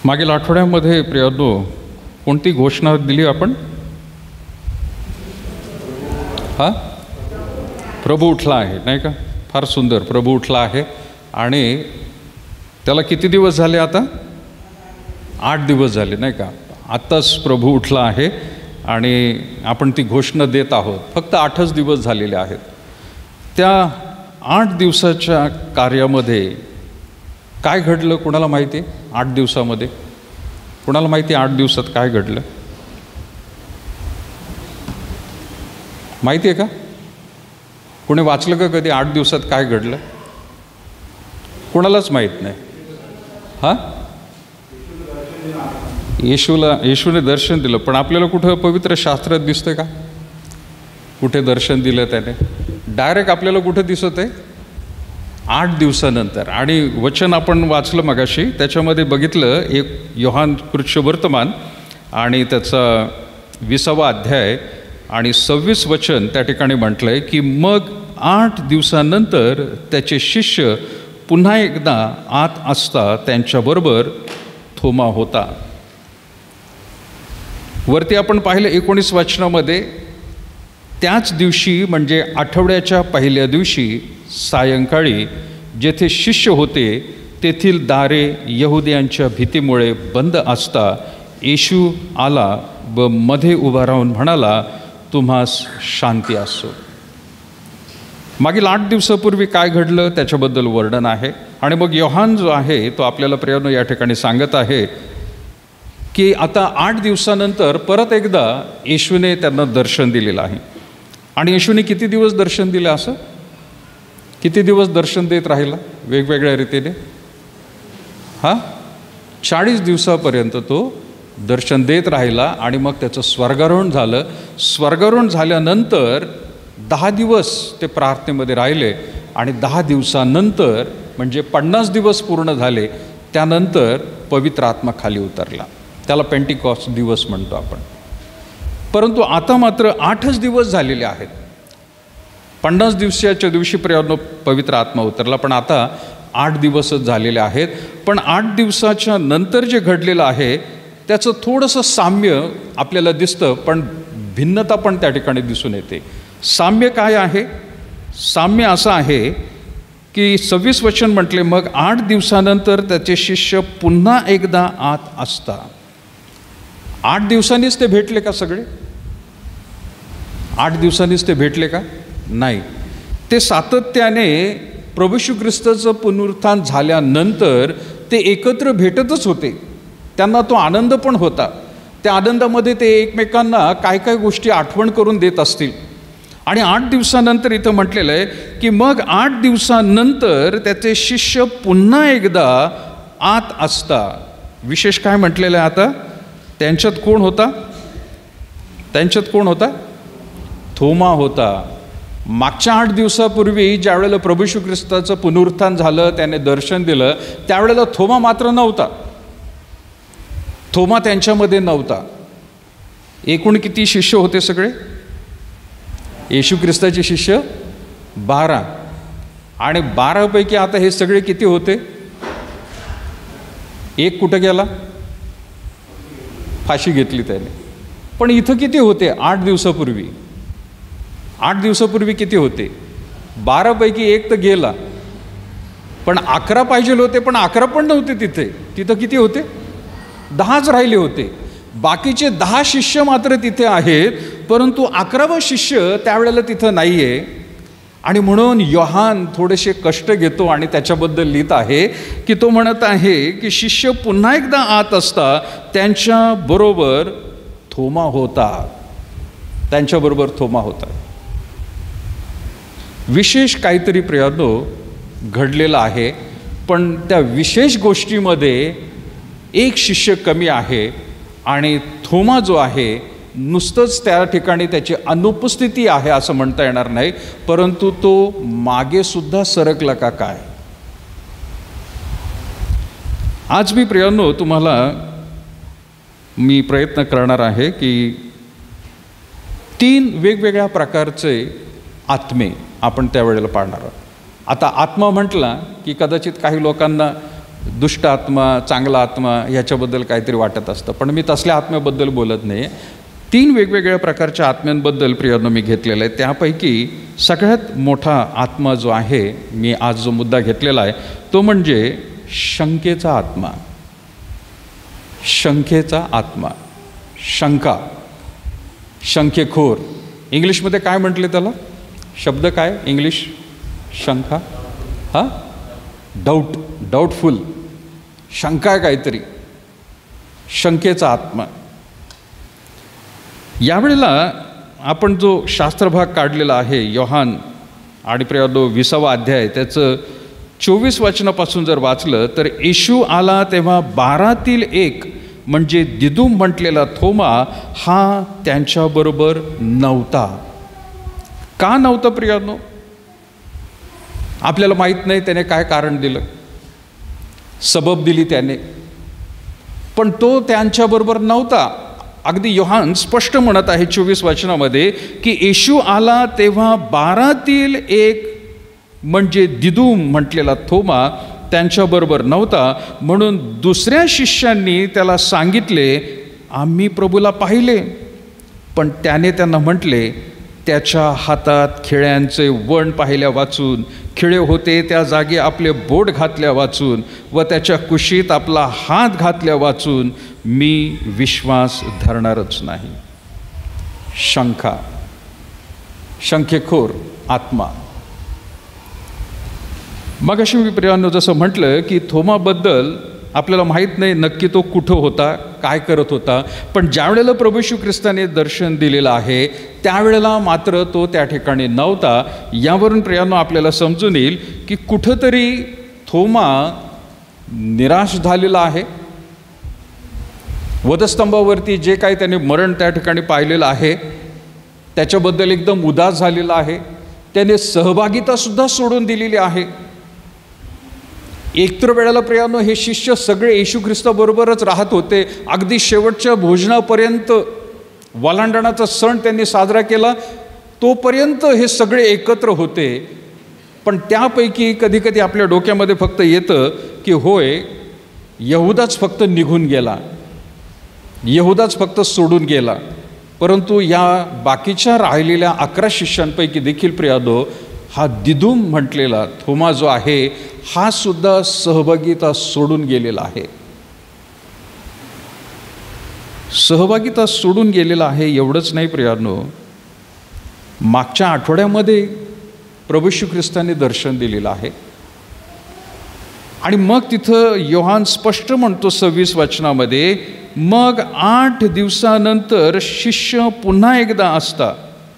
मागील आठवड्यामध्ये प्रियांनो कोणती घोषणा दिली आपण? प्रभू उठला आहे, नाही का? फार सुंदर. प्रभू उठला आहे आणि त्याला किती दिवस झाले आता? 8 दिवस झाले, नाही का? आत्ताच प्रभू उठला आहे आणि आपण ती घोषणा देत आहोत. फक्त 8च दिवस झालेले आहेत. त्या 8 दिवसाच्या कार्यामध्ये काय घडलं कोणाला माहिती आहे? 8 दिवसामध्ये कोणाला माहिती आहे 8 दिवसात काय घडलं? माहिती आहे का? कोणी वाचलं का कधी 8 दिवसात काय घडलं? कोणालाच माहीत नाही. येशूने दर्शन दिलं, पण आपल्याला कुठं पवित्र शास्त्रात दिसतंय का कुठे दर्शन दिलं त्याने? डायरेक्ट आपल्याला कुठं दिसत आहे? 8 दिवसानंतर. आणि वचन आपण वाचलं मगाशी, त्याच्यामध्ये बघितलं एक योहान कृष्णवर्तमान आणि त्याचा 20वा अध्याय आणि 26 वचन त्या ठिकाणी म्हटलं आहे की मग 8 दिवसानंतर त्याचे शिष्य पुन्हा एकदा आत असता त्यांच्याबरोबर थोमा होता. वरती आपण पाहिलं 19 वचनामध्ये, त्याच दिवशी म्हणजे आठवड्याच्या पहिल्या दिवशी सायंकाळी जेथे शिष्य होते तेथील दारे यहुद्यांच्या भीतीमुळे बंद असता येशू आला व मध्ये उभा राहून म्हणाला, तुम्हास शांती असो. मागील 8 दिवसापूर्वी काय घडलं त्याच्याबद्दल वर्णन आहे. आणि मग योहान जो आहे तो आपल्याला प्रियांनो या ठिकाणी सांगत आहे की आता 8 दिवसानंतर परत एकदा येशूने त्यांना दर्शन दिलेलं आहे. आणि येशूने किती दिवस दर्शन दिलं? असं किती दिवस दर्शन देत राहिला वेगवेगळ्या रीतीने? 40 दिवसापर्यंत तो दर्शन देत राहिला. आणि मग त्याचं स्वर्गारोहण झालं. स्वर्गारोहण झाल्यानंतर 10 दिवस ते प्रार्थनेमध्ये राहिले आणि 10 दिवसानंतर म्हणजे 50 दिवस पूर्ण झाले त्यानंतर पवित्र आत्मा खाली उतरला. त्याला पेंटिकॉस्ट दिवस म्हणतो आपण. परंतु आता मात्र 8च दिवस झालेले आहेत. 50 दिवसाच्या दिवशी प्रियांनो पवित्र आत्मा उतरला, पण आता 8 दिवसच झालेले आहेत. पण 8 दिवसाच्या नंतर जे घडलेलं आहे त्याचं थोडंसं साम्य आपल्याला दिसतं, पण भिन्नता पण त्या ठिकाणी दिसून येते. साम्य काय आहे? साम्य असं आहे की 26 वचन म्हटले, मग 8 दिवसानंतर त्याचे शिष्य पुन्हा एकदा आत असता. 8 दिवसांनीच ते भेटले का सगळे? 8 दिवसांनीच ते भेटले का? नाही. ते सातत्याने प्रभू येशू ख्रिस्ताचं पुनरुत्थान झाल्यानंतर ते एकत्र भेटतच होते. त्यांना तो आनंद पण होता. त्या आनंदामध्ये ते एकमेकांना काय काय गोष्टी आठवण करून देत असतील. आणि 8 दिवसानंतर इथं म्हटलेलं आहे की मग 8 दिवसानंतर त्याचे शिष्य पुन्हा एकदा आत असता. विशेष काय म्हटलेलं आहे आता? त्यांच्यात कोण होता? त्यांच्यात कोण होता? थोमा होता. मागच्या 8 दिवसापूर्वी ज्या वेळेला प्रभू येशू ख्रिस्ताचं पुनरुत्थान झालं, त्याने दर्शन दिलं, त्यावेळेला थोमा मात्र नव्हता. थोमा त्यांच्यामध्ये नव्हता. एकूण किती शिष्य होते सगळे? येशू ख्रिस्ताचे शिष्य 12. आणि 12 पैकी आता हे सगळे किती होते? एक कुठं गेला? फाशी घेतली त्याने. पण इथं किती होते 8 दिवसापूर्वी? 8 दिवसापूर्वी किती होते? 12 पैकी एक तर गेला, पण 11 पाहिजे होते, पण 11 पण नव्हते तिथे. तिथं किती होते? 10च राहिले होते. बाकीचे 10 शिष्य मात्र तिथे आहेत, परंतु 11वा शिष्य त्यावेळेला तिथं नाही आहे. आणि म्हणून योहान थोडेसे कष्ट घेतो आणि त्याच्याबद्दल लिहित आहे की तो म्हणत आहे की शिष्य पुन्हा एकदा आत असता त्यांच्याबरोबर थोमा होता. त्यांच्याबरोबर थोमा होता. विशेष काहीतरी प्रियांनो घडलेलं आहे, पण त्या विशेष गोष्टीमध्ये एक शिष्य कमी आहे आणि थोमा जो आहे नुसतंच त्या ठिकाणी त्याची अनुपस्थिती आहे असं म्हणता येणार नाही, परंतु तो मागे सुद्धा सरकला का काय? आज मी प्रियांनो तुम्हाला प्रयत्न करणार आहे की 3 वेगवेगळ्या प्रकारचे आत्मे आपण त्यावेळेला पाहणार आहोत. आता आत्मा म्हटला की कदाचित काही लोकांना दुष्ट आत्मा, चांगला आत्मा ह्याच्याबद्दल काहीतरी वाटत असतं, पण मी तसल्या आत्म्याबद्दल बोलत नाही. 3 वेगवेगळ्या प्रकारच्या आत्म्यांबद्दल प्रियांनो मी घेतलेलं आहे. त्यापैकी सगळ्यात मोठा आत्मा जो आहे, मी आज जो मुद्दा घेतलेला आहे तो म्हणजे शंकेचा आत्मा. शंकेचा आत्मा, शंका, शंकेखोर. इंग्लिशमध्ये काय म्हटले त्याला? शब्द काय इंग्लिश? शंका, हां, डाऊट, डाऊटफुल, शंका आहे काहीतरी, शंकेचा आत्मा. यावेळेला आपण जो शास्त्रभाग काढलेला आहे योहान आणि प्रियांनो 20वा अध्याय, त्याचं 24 वचनापासून जर वाचलं तर येशू आला तेव्हा 12तील एक म्हणजे दिदुम म्हटलेला थोमा हा त्यांच्याबरोबर नव्हता. का नव्हतं प्रियांनो? आपल्याला माहीत नाही त्याने काय कारण दिलं, सबब दिली त्याने, पण तो त्यांच्याबरोबर नव्हता. अगदी योहान स्पष्ट म्हणत आहे 24 वचनामध्ये की येशू आला तेव्हा 12तील एक म्हणजे दिदुम म्हटलेला थोमा त्यांच्याबरोबर नव्हता. म्हणून दुसऱ्या शिष्यांनी त्याला सांगितले, आम्ही प्रभूला पाहिले. पण त्याने त्यांना म्हटले, त्याच्या हातात खिळ्यांचे वण पाहिल्या वाचून, खिळे होते त्या जागी आपले बोट घातल्या वाचून व त्याच्या कुशीत आपला हात घातल्या वाचून मी विश्वास धरणारच नाही. शंका, शंकेखोर आत्मा. मग अशी मी प्रियांनो जसं म्हटलं की थोमाबद्दल आपल्याला माहीत नाही नक्की तो कुठं होता, काय करत होता, पण ज्या वेळेला प्रभू येशू ख्रिस्ताने दर्शन दिलेलं आहे त्यावेळेला मात्र तो त्या ठिकाणी नव्हता. यावरून प्रियांनो आपल्याला समजून येईल की कुठंतरी थोमा निराश झालेला आहे. वधस्तंभावरती जे काही त्याने मरण त्या ठिकाणी पाहिलेलं आहे त्याच्याबद्दल एकदम उदास झालेला आहे. त्याने सहभागितासुद्धा सोडून दिलेली आहे. एकतर वेळेला प्रियांनो हे शिष्य सगळे येशू ख्रिस्ताबरोबरच राहत होते. अगदी शेवटच्या भोजनापर्यंत, वलांडणाचा सण त्यांनी साजरा केला तोपर्यंत हे सगळे एकत्र होते. पण त्यापैकी कधी कधी आपल्या डोक्यामध्ये फक्त येतं की होय, यहुदाच फक्त निघून गेला, यहुदाच फक्त सोडून गेला. परंतु या बाकीच्या राहिलेल्या 11 शिष्यांपैकी देखील प्रियांनो हा दिदुम म्हटलेला थोमा जो आहे हा सुद्धा सहभागिता सोडून गेलेला आहे. सहभागिता सोडून गेलेला आहे. एवढंच नाही प्रियांनो, मागच्या आठवड्यामध्ये प्रभू येशू ख्रिस्ताने दर्शन दिलेलं आहे आणि मग तिथं योहान स्पष्ट म्हणतो 26 वचनामध्ये, मग 8 दिवसानंतर शिष्य पुन्हा एकदा असता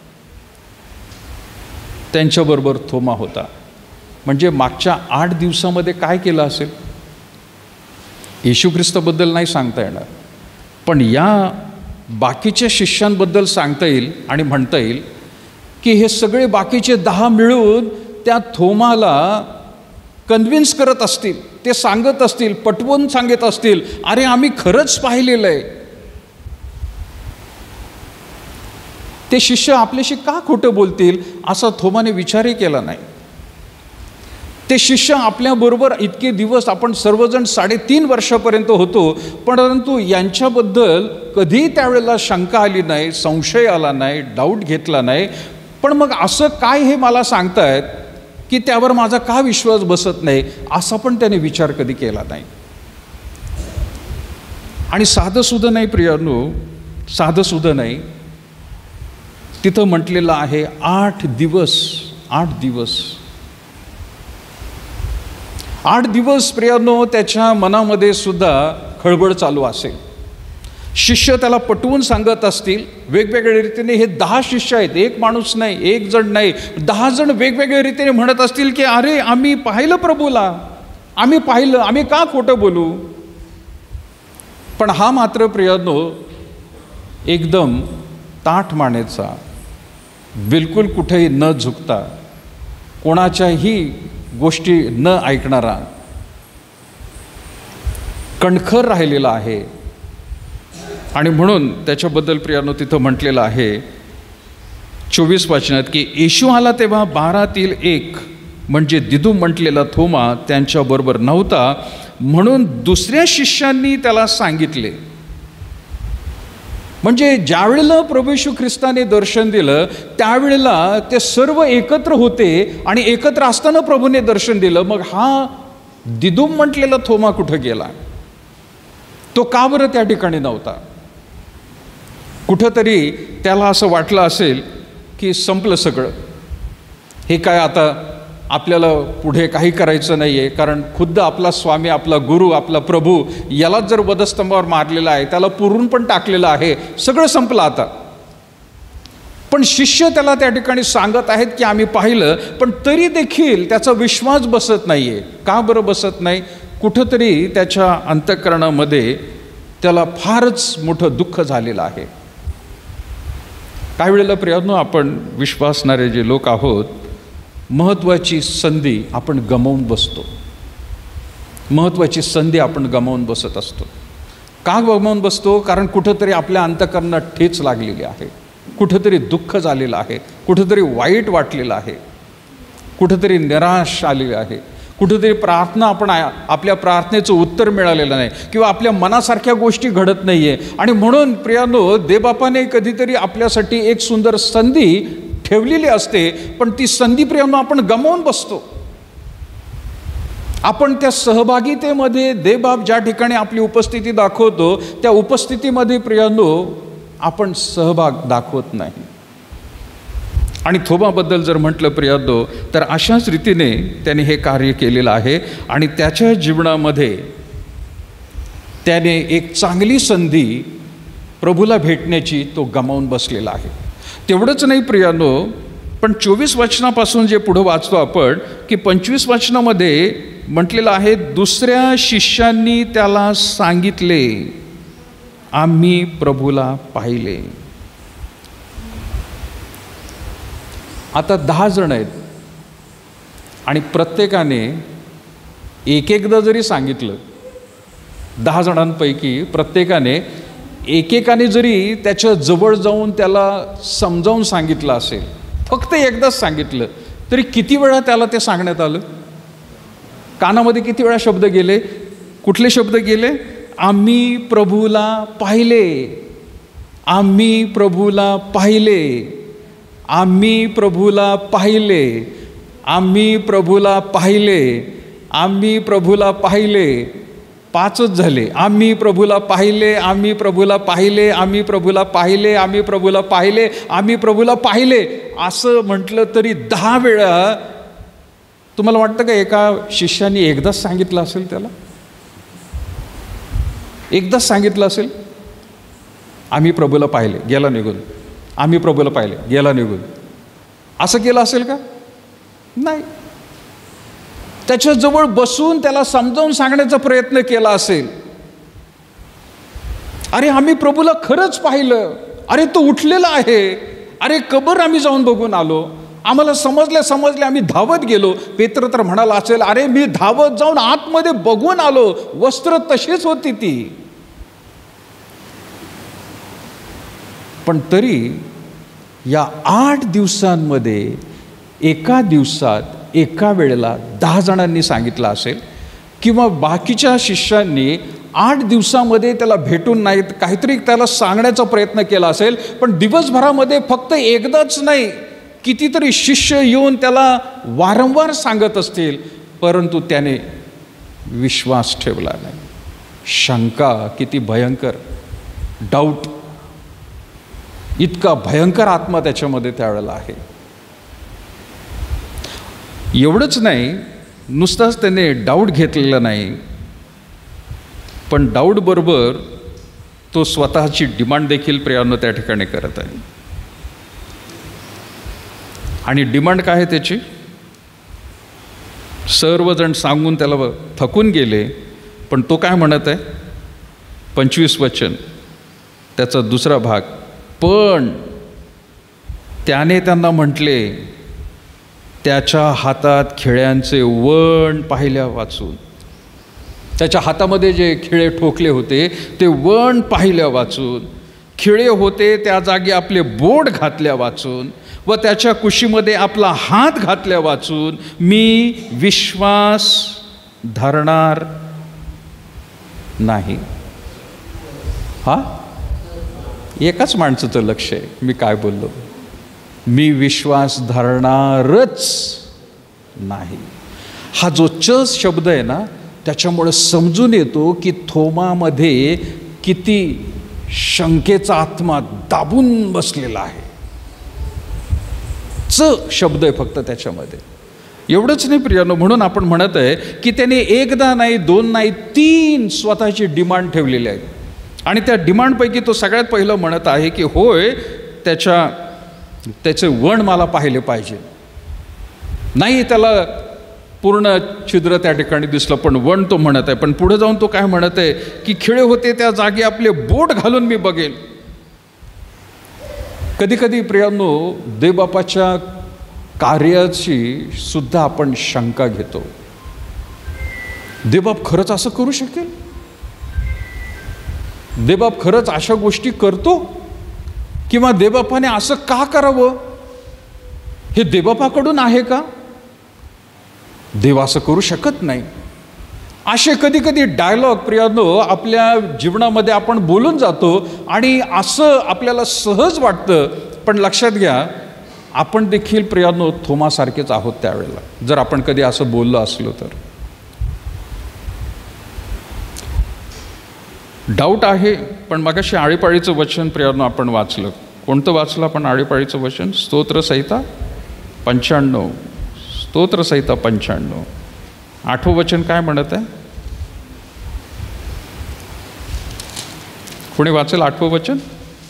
त्यांच्याबरोबर थोमा होता. म्हणजे मागच्या 8 दिवसामध्ये काय केलं असेल येशू ख्रिस्ताबद्दल नाही सांगता येणार, पण या बाकीच्या शिष्यांबद्दल सांगता येईल आणि म्हणता येईल की हे सगळे बाकीचे 10 मिळून त्या थोमाला कन्व्हिन्स करत असतील, ते सांगत असतील, पटवून सांगत असतील, अरे आम्ही खरंच पाहिलेलं आहे. ते शिष्य आपल्याशी का खोटं बोलतील असा थोमाने विचारही केला नाही. ते शिष्य आपल्याबरोबर इतके दिवस आपण सर्वजण 3.5 वर्षापर्यंत होतो, परंतु यांच्याबद्दल कधी त्यावेळेला शंका आली नाही, संशय आला नाही, डाऊट घेतला नाही. पण मग असं काय हे मला सांगतायत की त्यावर माझा का विश्वास बसत नाही असा पण त्याने विचार कधी केला नाही. आणि साधंसुद्धा नाही प्रियांनो, साधंसुद्धा नाही. तिथं म्हटलेलं आहे 8 दिवस, 8 दिवस, 8 दिवस प्रियांनो त्याच्या मनामध्ये सुद्धा खळबळ चालू असेल. शिष्य त्याला पटवून सांगत असतील वेगवेगळ्या रीतीने. हे 10 शिष्य आहेत, एक माणूस नाही, एक जण नाही, 10 जण वेगवेगळ्या रीतीने म्हणत असतील की अरे आम्ही पाहिलं प्रभूला, आम्ही पाहिलं, आम्ही का खोटं बोलू. पण हा मात्र प्रियांनो एकदम ताठ मानेचा, बिलकुल कुठेही न झुकता, कोणाच्याही गोष्टी न ऐकणारा, कणखर राहिलेला आहे. आणि म्हणून त्याच्याबद्दल प्रियांनो तिथं म्हटलेलं आहे 24 वचनात की येशू आला तेव्हा 12तील एक म्हणजे दिदुम म्हटलेला थोमा त्यांच्याबरोबर नव्हता. म्हणून दुसऱ्या शिष्यांनी त्याला सांगितले. म्हणजे ज्यावेळेला प्रभू येशू ख्रिस्ताने दर्शन दिलं त्यावेळेला ते सर्व एकत्र होते आणि एकत्र असताना प्रभूने दर्शन दिलं. मग हा दिदुम म्हटलेला थोमा कुठं गेला? तो का बरं त्या ठिकाणी नव्हता? कुठंतरी त्याला असं वाटलं असेल की संपलं सगळं, हे काय आता आपल्याला पुढे काही करायचं नाही आहे, कारण खुद्द आपला स्वामी, आपला गुरु, आपला प्रभू यालाच जर वधस्तंभावर मारलेला आहे, त्याला पुरून पण टाकलेलं आहे, सगळं संपलं आता. पण शिष्य त्याला त्या ठिकाणी सांगत आहेत की आम्ही पाहिलं, पण तरी देखील त्याचा विश्वास बसत नाही आहे. का बरं बसत नाही? कुठंतरी त्याच्या अंतःकरणामध्ये त्याला फारच मोठं दुःख झालेलं आहे. काही वेळेला प्रियांनो, आपण विश्वासणारे जे लोक आहोत, महत्त्वाची संधी आपण गमावून बसतो. महत्त्वाची संधी आपण गमावून बसत असतो. का गमावून बसतो? कारण कुठंतरी आपल्या अंतःकरणात ठेच लागलेली आहे, कुठंतरी दुःख झालेलं आहे, कुठंतरी वाईट वाटलेलं आहे, कुठंतरी निराश आलेली आहे, कुठंतरी प्रार्थना आपण आपल्या प्रार्थनेचं उत्तर मिळालेलं नाही किंवा आपल्या मनासारख्या गोष्टी घडत नाही आहे. आणि म्हणून प्रियांनो, देवबापाने कधीतरी आपल्यासाठी एक सुंदर संधी ठेवलेली असते, पण ती संधी प्रियांनो आपण गमावून बसतो. आपण त्या सहभागितेमध्ये देवबाप ज्या ठिकाणी आपली उपस्थिती दाखवतो त्या उपस्थितीमध्ये प्रियांनो आपण सहभाग दाखवत नाही. आणि थोमाबद्दल जर म्हटलं प्रियांनो, तर अशाच रीतीने त्याने हे कार्य केलेलं आहे आणि त्याच्या जीवनामध्ये त्याने एक चांगली संधी प्रभूला भेटण्याची तो गमावून बसलेला आहे. तेवढंच नाही प्रियांनो, पण 24 वचनापासून जे पुढं वाचतो आपण की 25 वचनामध्ये म्हटलेलं आहे, दुसऱ्या शिष्यांनी त्याला सांगितले, आम्ही प्रभूला पाहिले. आता 10 जण आहेत आणि प्रत्येकाने एकदा जरी सांगितलं, 10 जणांपैकी प्रत्येकाने एकेकाने जरी त्याच्या जवळ जाऊन त्याला समजावून सांगितलं असेल, फक्त एकदाच सांगितलं, तरी किती वेळा त्याला ते सांगण्यात आलं? कानामध्ये किती वेळा शब्द गेले? कुठले शब्द गेले? आम्ही प्रभूला पाहिले, आम्ही प्रभूला पाहिले, आम्ही प्रभूला पाहिले, आम्ही प्रभूला पाहिले, आम्ही प्रभूला पाहिले. 5च झाले. आम्ही प्रभूला पाहिले, आम्ही प्रभूला पाहिले, आम्ही प्रभूला पाहिले, आम्ही प्रभूला पाहिले, आम्ही प्रभूला पाहिले असं म्हटलं तरी 10 वेळा. तुम्हाला वाटतं का एका शिष्याने एकदाच सांगितलं असेल? त्याला एकदाच सांगितलं असेल, आम्ही प्रभूला पाहिले, गेला निघून, आम्ही प्रभूला पाहिले, गेला निघून, असं केलं असेल का? नाही. त्याच्याजवळ बसून त्याला समजावून सांगण्याचा प्रयत्न केला असेल. अरे आम्ही प्रभूला खरंच पाहिलं, अरे तो उठलेला आहे, अरे कबर आम्ही जाऊन बघून आलो, आम्हाला समजले, आम्ही धावत गेलो. पेत्र तर म्हणाला असेल, अरे मी धावत जाऊन आतमध्ये बघून आलो, वस्त्र तशीच होती ती. पण तरी या 8 दिवसांमध्ये एका दिवसात एका वेळेला 10 जणांनी सांगितलं असेल, किंवा बाकीच्या शिष्यांनी 8 दिवसामध्ये त्याला भेटून नाहीत, काहीतरी त्याला सांगण्याचा प्रयत्न केला असेल, पण दिवसभरामध्ये फक्त एकदाच नाही, कितीतरी शिष्य येऊन त्याला वारंवार सांगत असतील, परंतु त्याने विश्वास ठेवला नाही. शंका किती भयंकर, डाऊट, इतका भयंकर आत्मा त्याच्यामध्ये त्यावेळेला आहे. एवढंच नाही, नुसताच त्याने डाऊट घेतलेला नाही, पण डाऊट बरोबर तो स्वतःची डिमांड देखील प्रियांनो त्या ठिकाणी करत आहे. आणि डिमांड काय आहे त्याची? सर्वजण सांगून त्याला थकून गेले, पण तो काय म्हणत आहे? 25 वचन त्याचा दुसरा भाग, पण त्याने त्यांना म्हटले, त्याच्या हातात खिळ्यांचे वण पाहिल्या वाचून, त्याच्या हातामध्ये जे खिळे ठोकले होते ते वण पाहिल्या वाचून, खिळे होते त्या जागी आपले बोट घातल्या वाचून व त्याच्या कुशीमध्ये आपला हात घातल्या वाचून मी विश्वास धरणार नाही. हा एकाच माणसाचं लक्ष आहे. मी काय बोललो? मी विश्वास धरणारच नाही. हा जो च शब्द आहे ना, त्याच्यामुळे समजून येतो की थोमामध्ये किती शंकेचा आत्मा दाबून बसलेला आहे. च शब्द आहे फक्त त्याच्यामध्ये. एवढंच नाही प्रियानो, म्हणून आपण म्हणत आहे की त्याने एकदा नाही, दोन नाही, 3 स्वतःची डिमांड ठेवलेली आहे. आणि त्या डिमांडपैकी तो सगळ्यात पहिलं म्हणत आहे की होय, त्याचे वण मला पाहिले पाहिजे. नाही त्याला पूर्ण छिद्र त्या ठिकाणी दिसलं, पण वण तो म्हणत आहे. पण पुढे जाऊन तो काय म्हणत आहे की खिळे होते त्या जागी आपले बोट घालून मी बघेल. कधी कधी प्रियांनो, देवबापाच्या कार्याची सुद्धा आपण शंका घेतो. देवबाप खरंच असं करू शकेल? देवबाप खरंच अशा गोष्टी करतो? किंवा देवबापाने असं का करावं? हे देवबापाकडून आहे का? देव असं करू शकत नाही. असे कधी कधी डायलॉग प्रियांनो आपल्या जीवनामध्ये आपण बोलून जातो आणि असं आपल्याला सहज वाटतं. पण लक्षात घ्या, आपण देखील प्रियांनो थोमासारखेच आहोत त्यावेळेला, जर आपण कधी असं बोललो असलो तर. डाऊट आहे. पण मगाशी आळीपाळीचं वचन प्रियांनो आपण वाचलं. कोणतं वाचलं आपण आळीपाळीचं वचन? स्तोत्रसंहिता 95. स्तोत्रसंहिता 95. 8वं वचन काय म्हणत आहे? कोणी वाचेल 8वं वचन?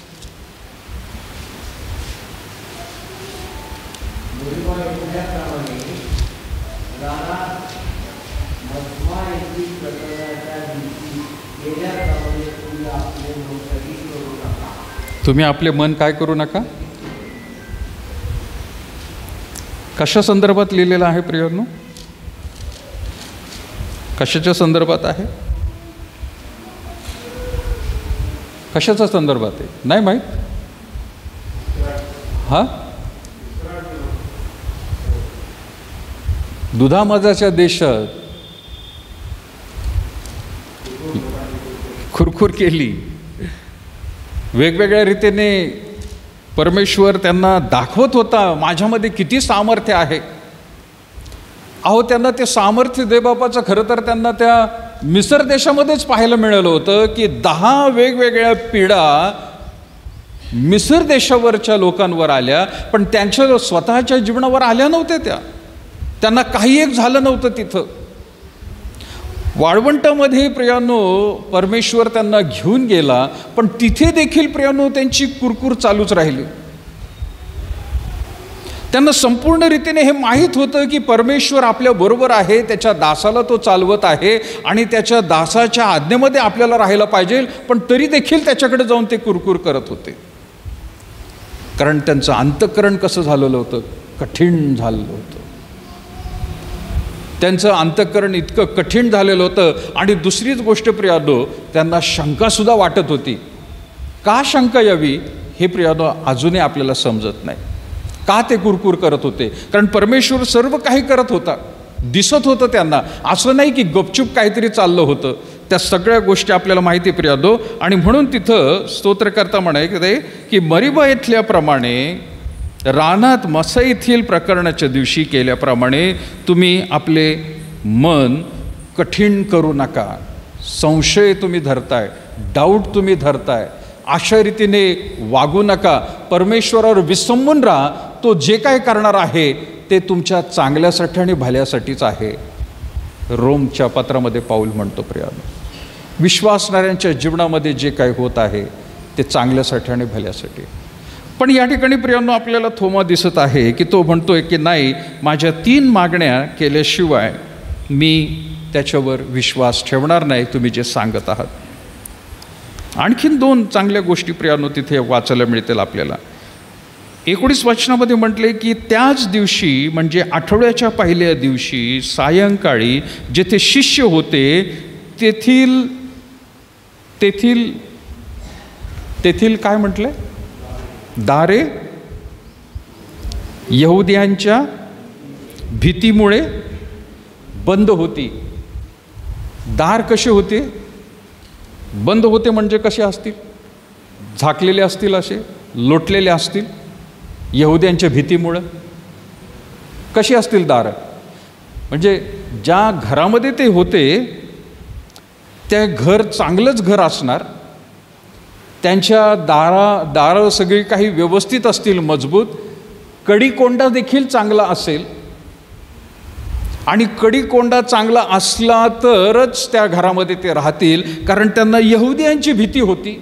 तुम्ही आपले मन काय करू नका. कशा संदर्भात लिहिलेलं आहे प्रियांनो? कशाच्या संदर्भात आहे? कशाच्या संदर्भात आहे नाही माहीत? हा, दुधामजाच्या देशात खुरखुर केली. वेगवेगळ्या रीतीने परमेश्वर त्यांना दाखवत होता माझ्यामध्ये किती सामर्थ्य आहे. अहो, त्यांना ते सामर्थ्य देवबापाचं खरं तर त्यांना त्या मिसर देशामध्येच पाहायला मिळालं होतं की 10 वेगवेगळ्या पिढा मिसर देशावरच्या लोकांवर आल्या, पण त्यांच्या स्वतःच्या जीवनावर आल्या नव्हत्या. त्यांना काही एक झालं नव्हतं. तिथं वाळवंटामध्ये प्रियांनो परमेश्वर त्यांना घेऊन गेला, पण तिथे देखील प्रियांनो त्यांची कुरकुर चालूच राहिली. त्यांना संपूर्ण रीतीने हे माहीत होतं की परमेश्वर आपल्या बरोबर आहे, त्याच्या दासाला तो चालवत आहे आणि त्याच्या दासाच्या आज्ञेमध्ये आपल्याला राहायला पाहिजे. पण तरी देखील त्याच्याकडे जाऊन ते कुरकुर करत होते. कारण त्यांचं अंतःकरण कसं झालेलं होतं? कठीण झालेलं होतं. त्यांचं अंतःकरण इतकं कठीण झालेलं होतं. आणि दुसरीच गोष्ट प्रियांनो, त्यांना शंकासुद्धा वाटत होती. का शंका यावी हे प्रियांनो अजूनही आपल्याला समजत नाही. का ते कुरकुर करत होते? कारण परमेश्वर सर्व काही करत होता, दिसत होतं त्यांना. असं नाही की गपचूप काहीतरी चाललं होतं. त्या सगळ्या गोष्टी आपल्याला माहिती प्रियांनो. आणि म्हणून तिथं स्तोत्रकर्ता म्हणाले की मरीबा इथल्याप्रमाणे, रानात मसई येथील प्रकरणाच्या दिवशी केल्याप्रमाणे तुम्ही आपले मन कठीण करू नका. संशय तुम्ही धरताय, डाऊट तुम्ही धरताय, अशा रीतीने वागू नका. परमेश्वरावर विसंबून राहा. तो जे काय करणार आहे ते तुमच्या चांगल्यासाठी आणि भल्यासाठीच आहे. रोमच्या पत्रामध्ये पाऊल म्हणतो प्रियांनो, विश्वासणाऱ्यांच्या जीवनामध्ये जे काय होत आहे ते चांगल्यासाठी आणि भल्यासाठी. पण या ठिकाणी प्रियांनो आपल्याला थोमा दिसत आहे की तो म्हणतोय की नाही, माझ्या 3 मागण्या केल्याशिवाय मी त्याच्यावर विश्वास ठेवणार नाही, तुम्ही जे सांगत आहात. आणखीन 2 चांगल्या गोष्टी प्रियांनो तिथे वाचायला मिळतील आपल्याला. 19 वचनामध्ये म्हटले की त्याच दिवशी म्हणजे आठवड्याच्या पहिल्या दिवशी सायंकाळी जेथे शिष्य होते तेथील काय म्हटले? दारे यहुद्यांच्या भीतीमुळे बंद होती. दार कसे होते? बंद होते म्हणजे कसे असतील? झाकलेले असतील, असे लोटलेले असतील यहुद्यांच्या भीतीमुळं. कशी असतील दारं? म्हणजे ज्या घरामध्ये ते होते त्या घर चांगलंच घर असणार, त्यांच्या दारं सगळी काही व्यवस्थित असतील, मजबूत, कडी-कोंडा देखील चांगला असेल. आणि कडी-कोंडा चांगला असला तरच त्या घरामध्ये ते राहतील, कारण त्यांना यहुद्यांची भीती होती.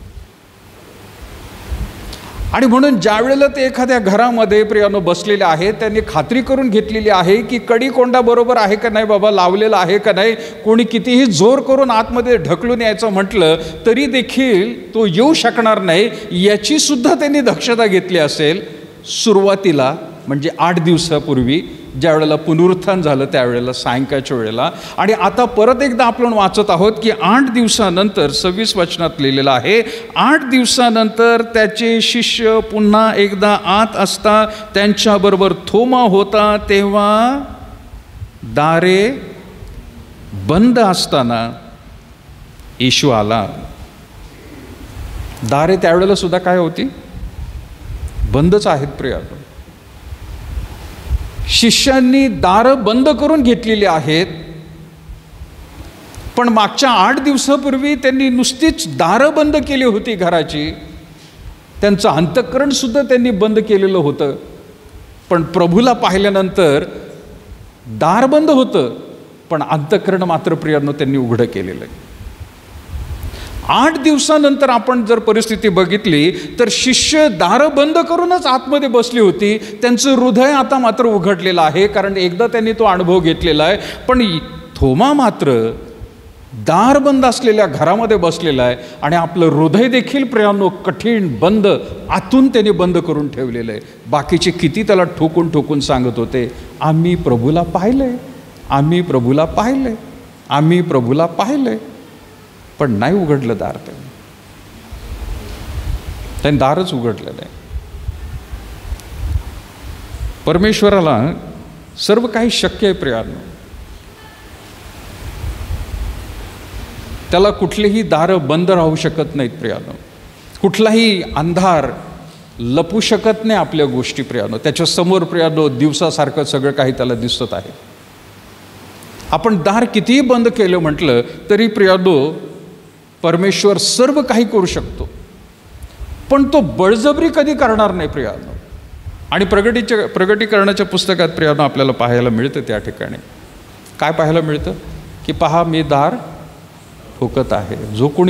आणि म्हणून ज्या वेळेला ते एखाद्या घरामध्ये प्रियानो बसलेले आहेत, त्यांनी खात्री करून घेतलेली आहे की कडी-कोंडा बरोबर आहे का नाही बाबा, लावलेला आहे का नाही. कोणी कितीही जोर करून आतमध्ये ढकलून यायचं म्हटलं तरी देखील तो येऊ शकणार नाही, याची सुद्धा त्यांनी दक्षता घेतली असेल सुरुवातीला. म्हणजे 8 दिवसापूर्वी ज्या वेळेला पुनरुत्थान झालं त्यावेळेला, सायंकाळच्या वेळेला. आणि आता परत एकदा आपण वाचत आहोत की 8 दिवसानंतर 26 वचनात लिहिलेलं आहे, 8 दिवसानंतर त्याचे शिष्य पुन्हा एकदा आत असता त्यांच्याबरोबर थोमा होता, तेव्हा दारे बंद असताना येशू आला. दारे त्यावेळेला सुद्धा काय होती? बंदच आहेत प्रियानो. शिष्यांनी दारं बंद करून घेतलेली आहेत, पण मागच्या 8 दिवसापूर्वी त्यांनी नुसतीच दारं बंद केली होती घराची, त्यांचं अंतःकरण सुद्धा त्यांनी बंद केलेलं होतं. पण प्रभूला पाहिल्यानंतर दार बंद होतं, पण अंतःकरण मात्र प्रियांनो त्यांनी उघडं केलेलं आहे. 8 दिवसानंतर आपण जर परिस्थिती बघितली तर शिष्य दारं बंद करूनच आतमध्ये बसली होती. त्यांचं हृदय आता मात्र उघडलेलं आहे, कारण एकदा त्यांनी तो अनुभव घेतलेला आहे. पण थोमा मात्र दार बंद असलेल्या घरामध्ये बसलेला आहे आणि आपलं हृदय देखील प्रियांनो कठीण बंद, आतून त्याने बंद करून ठेवलेलं आहे. बाकीचे किती त्याला ठोकून ठोकून सांगत होते, आम्ही प्रभूला पाहिलंय, आम्ही प्रभूला पाहिलंय, आम्ही प्रभूला पाहिलंय. पण नाही उघडलं दार. त्यांनी दारच उघडलं नाही. परमेश्वराला सर्व काही शक्य आहे प्रियांनो. त्याला कुठलीही दारं बंद राहू शकत नाहीत प्रियांनो. कुठलाही अंधार लपू शकत नाही आपल्या गोष्टी प्रियांनो. त्याच्या समोर प्रियांनो दिवसासारखं सगळं काही त्याला दिसत आहे. आपण दार कितीही बंद केलं म्हटलं तरी प्रियांनो परमेश्वर सर्व काही करू शकतो, पण तो बळजबरी कधी करणार नाही प्रियांनो. आणि प्रगटीकरणाच्या पुस्तकात प्रियांनो आपल्याला पाहायला मिळतं, त्या ठिकाणी काय पाहायला मिळतं की पहा मी दार ठोकत आहे, जो कोणी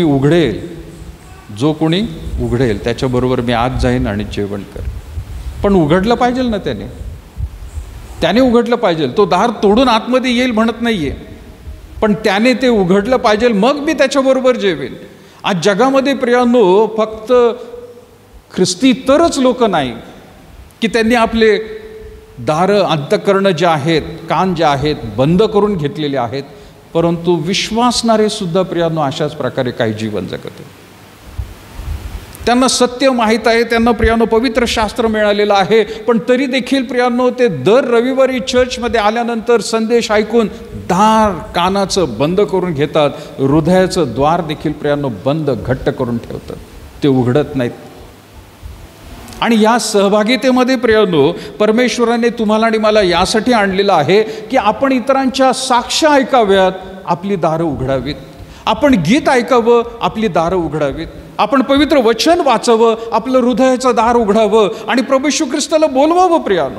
उघडेल त्याच्याबरोबर मी आत जाईन आणि जेवण करेन. पण उघडलं पाहिजे ना, त्याने उघडलं पाहिजे. तो दार तोडून आतमध्ये येईल म्हणत नाहीये, पण त्याने ते उघडलं पाहिजे, मग मी त्याच्याबरोबर जेवेन. आज जगामध्ये प्रियांनो फक्त ख्रिस्ती तरच लोक नाही की त्यांनी आपले दारं, अंतःकरणं जे आहेत, कान जे आहेत बंद करून घेतलेले आहेत, परंतु विश्वासणारे सुद्धा प्रियांनो अशाच प्रकारे काही जीवन जगत आहेत. त्यांना सत्य माहीत आहे, त्यांना प्रियांनो पवित्र शास्त्र मिळालेलं आहे, पण तरी देखील प्रियांनो ते दर रविवारी चर्चमध्ये आल्यानंतर संदेश ऐकून दार कानाचं बंद करून घेतात. हृदयाचं द्वार देखील प्रियांनो बंद घट्ट करून ठेवतात, ते उघडत नाहीत. आणि या सहभागितेमध्ये प्रियांनो परमेश्वराने तुम्हाला आणि मला यासाठी आणलेलं आहे की आपण इतरांच्या साक्ष ऐकाव्यात, आपली दारं उघडावीत. आपण गीत ऐकावं, आपली दारं उघडावीत. आपण पवित्र वचन वाचावं, आपलं हृदयाचं दार उघडावं आणि प्रभू येशू ख्रिस्ताला बोलवावं प्रियांनो.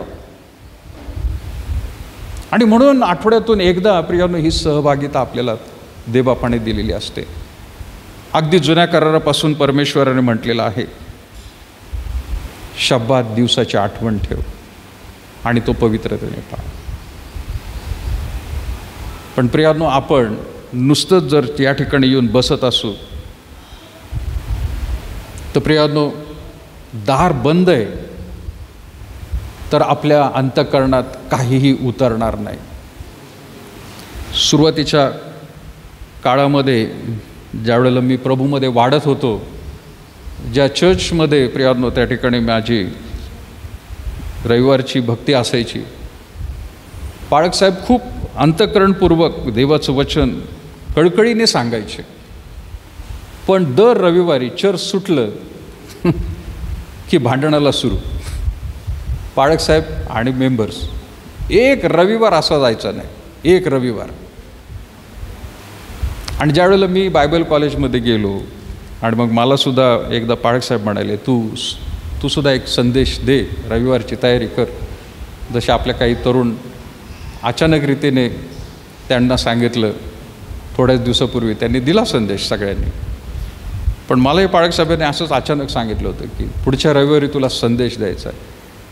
आणि म्हणून आठवड्यातून एकदा प्रियांनो ही सहभागिता आपल्याला देवबापाने दिलेली असते. अगदी जुन्या करारापासून परमेश्वराने म्हटलेलं आहे, शब्बात दिवसाची आठवण ठेव आणि तो पवित्रतेने पाळ. पण प्रियांनो आपण नुसतंच जर या ठिकाणी येऊन बसत असू तर प्रियांनो दार बंद आहे तर आपल्या अंतःकरणात काहीही उतरणार नाही. सुरुवातीच्या काळामध्ये ज्यावेळेला मी प्रभूमध्ये वाढत होतो, ज्या चर्चमध्ये प्रियांनो त्या ठिकाणी माझी रविवारची भक्ती असायची, पाळकसाहेब खूप अंतःकरणपूर्वक देवाचं वचन कळकळीने सांगायचे. पण दर रविवारी चर्च सुटलं की भांडणाला सुरू. पाळक साहेब आणि मेंबर्स, एक रविवार असा जायचा नाही, एक रविवार. आणि ज्यावेळेला मी बायबल कॉलेजमध्ये गेलो आणि मग मलासुद्धा एकदा पाळक साहेब म्हणाले, तू सुद्धा एक संदेश दे, रविवारची तयारी कर. जसे आपल्या काही तरुण अचानक रीतीने त्यांना सांगितलं, थोड्याच दिवसापूर्वी त्यांनी दिला संदेश सगळ्यांनी. पण मलाही पाळक साहेबांनी असंच अचानक सांगितलं होतं की पुढच्या रविवारी तुला संदेश द्यायचा आहे.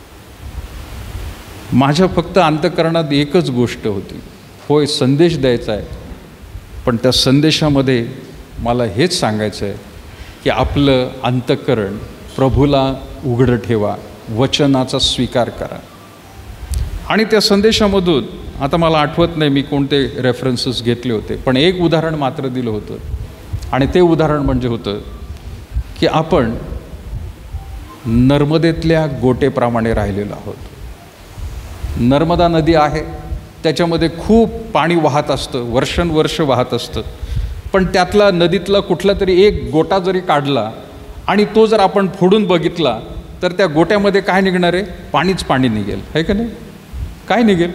माझ्या फक्त अंतःकरणात एकच गोष्ट होती, होय संदेश द्यायचा आहे, पण त्या संदेशामध्ये मला हेच सांगायचं आहे की आपलं अंतःकरण प्रभूला उघडं ठेवा, वचनाचा स्वीकार करा. आणि त्या संदेशामधून आता मला आठवत नाही मी कोणते रेफरन्सेस घेतले होते, पण एक उदाहरण मात्र दिलं होतं. आणि ते उदाहरण म्हणजे होतं की आपण नर्मदेतल्या गोटेप्रमाणे राहिलेलो आहोत. नर्मदा नदी आहे, त्याच्यामध्ये खूप पाणी वाहत असतं, वर्षानुवर्ष वाहत असतं. पण त्यातला नदीतला कुठला तरी एक गोटा जरी काढला आणि तो जर आपण फोडून बघितला तर त्या गोट्यामध्ये काय निघणार आहे? पाणीच पाणी निघेल, आहे का नाही? काय निघेल?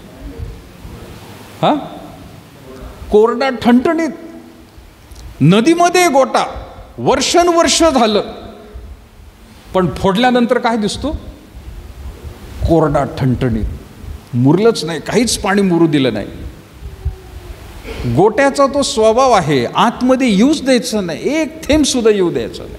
हां, कोरडा ठणठणीत. नदीमध्ये गोटा वर्षानुवर्ष झालं, पण फोडल्यानंतर काय दिसतो? कोरडा ठणठणीत, मुरलंच नाही, काहीच पाणी मुरू दिलं नाही. गोट्याचा तो स्वभाव आहे, आतमध्ये येऊच द्यायचं नाही, एक थेंब सुद्धा येऊ द्यायचं नाही.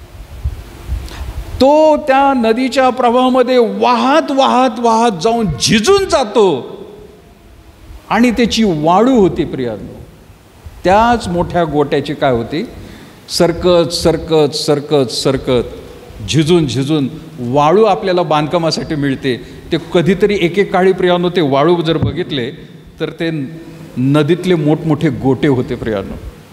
तो त्या नदीच्या प्रवाहामध्ये वाहत वाहत वाहत जाऊन झिजून जातो आणि त्याची वाळू होती प्रियांनो. त्याच मोठ्या गोट्याची काय होती? सरकत सरकत सरकत सरकत झिजून झिजून वाळू आपल्याला बांधकामासाठी मिळते. ते कधीतरी एकेक काळी प्रियांनो ते वाळू जर बघितले तर ते नदीतले मोठमोठे गोटे होते प्रियांनो.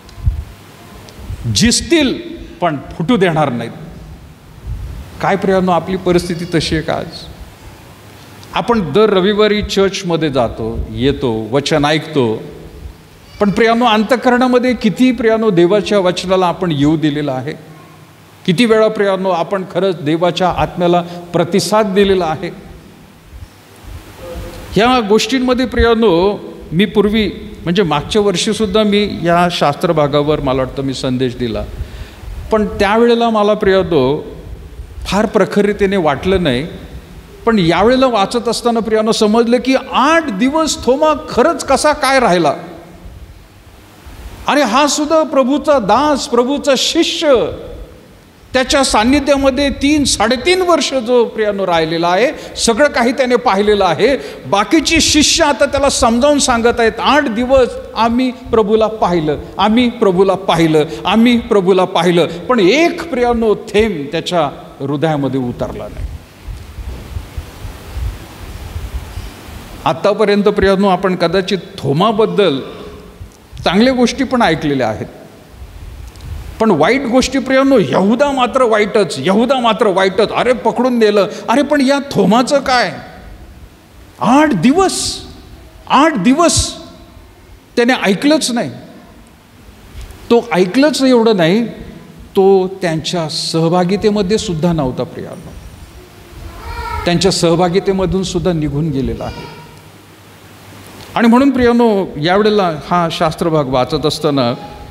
झिजतील पण फुटू देणार नाहीत. काय प्रियांनो, आपली परिस्थिती तशी आहे का आज? आपण दर रविवारी चर्चमध्ये जातो, येतो, वचन ऐकतो, पण प्रियांनो अंतःकरणामध्ये किती प्रियांनो देवाच्या वचनाला आपण येऊ दिलेला आहे? किती वेळा प्रियांनो आपण खरंच देवाच्या आत्म्याला प्रतिसाद दिलेला आहे? ह्या गोष्टींमध्ये प्रियांनो मी पूर्वी म्हणजे मागच्या वर्षीसुद्धा मी या शास्त्र भागावर मला वाटतं मी संदेश दिला, पण त्यावेळेला मला प्रियांनो फार प्रखरतेने वाटलं नाही. पण यावेळेला वाचत असताना प्रियांनो समजलं की 8 दिवस थोमा खरंच कसा काय राहिला. आणि हा सुद्धा प्रभूचा दास, प्रभूचा शिष्य, त्याच्या सान्निध्यामध्ये 3-3.5 वर्ष जो प्रियांनो राहिलेला आहे, सगळं काही त्याने पाहिलेलं आहे. बाकीची शिष्य आता त्याला समजावून सांगत आहेत, 8 दिवस आम्ही प्रभूला पाहिलं, आम्ही प्रभूला पाहिलं, आम्ही प्रभूला पाहिलं, पण एक प्रियांनो थेंब त्याच्या हृदयामध्ये उतरला नाही. आतापर्यंत प्रियांनो आपण कदाचित थोमाबद्दल चांगल्या गोष्टी पण ऐकलेल्या आहेत, पण वाईट गोष्टी प्रियांनो, यहुदा मात्र वाईटच, यहुदा मात्र वाईटच, अरे पकडून नेलं. अरे पण या थोमाचं काय? 8 दिवस त्याने ऐकलंच नाही. तो ऐकलंच एवढं नाही, तो त्यांच्या सहभागितेमध्ये सुद्धा नव्हता प्रियांनो. त्यांच्या सहभागितेमधून सुद्धा निघून गेलेला आहे. आणि म्हणून प्रियांनो यावेळेला हा शास्त्र भाग वाचत असताना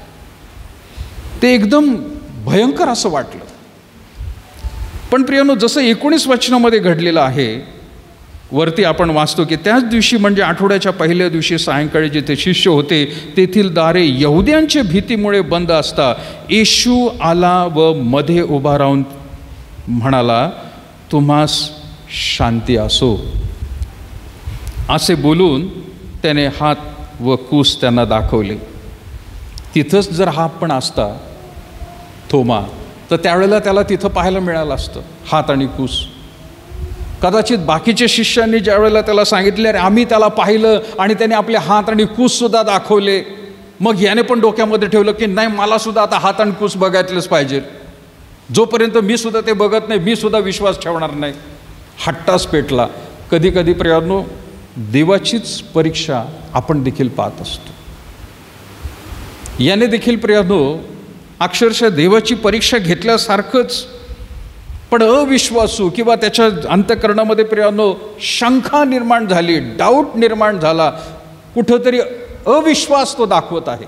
ते एकदम भयंकर असं वाटलं. पण प्रियांनो जसं 19 वचनामध्ये घडलेलं आहे, वरती आपण वाचतो की त्याच दिवशी म्हणजे आठवड्याच्या पहिल्या दिवशी सायंकाळी जिथे शिष्य होते तेथील दारे यहुद्यांच्या भीतीमुळे बंद असता येशू आला व मध्ये उभा राहून म्हणाला, तुम्हास शांती असो. असे बोलून त्याने हात व कूस त्यांना दाखवले. तिथंच जर हा पण असता थोमा, तर त्यावेळेला त्याला तिथं पाहायला मिळालं असतं हात आणि कूस. कदाचित बाकीच्या शिष्यांनी ज्या वेळेला त्याला सांगितले, अरे आम्ही त्याला पाहिलं आणि त्याने आपले हात आणि कूससुद्धा दाखवले, मग याने पण डोक्यामध्ये ठेवलं की नाही, मला सुद्धा आता हात आणि कूस बघायलाच पाहिजे. जोपर्यंत मी सुद्धा ते बघत नाही, मी सुद्धा विश्वास ठेवणार नाही. हट्टाच पेटला. कधी कधी प्रियांनो देवाचीच परीक्षा आपण देखील पाहत असतो. याने देखील प्रियांनो अक्षरशः देवाची परीक्षा घेतल्यासारखंच. पण अविश्वासू किंवा त्याच्या अंतःकरणामध्ये प्रियानो शंका निर्माण झाली, डाऊट निर्माण झाला, कुठंतरी अविश्वास तो दाखवत आहे.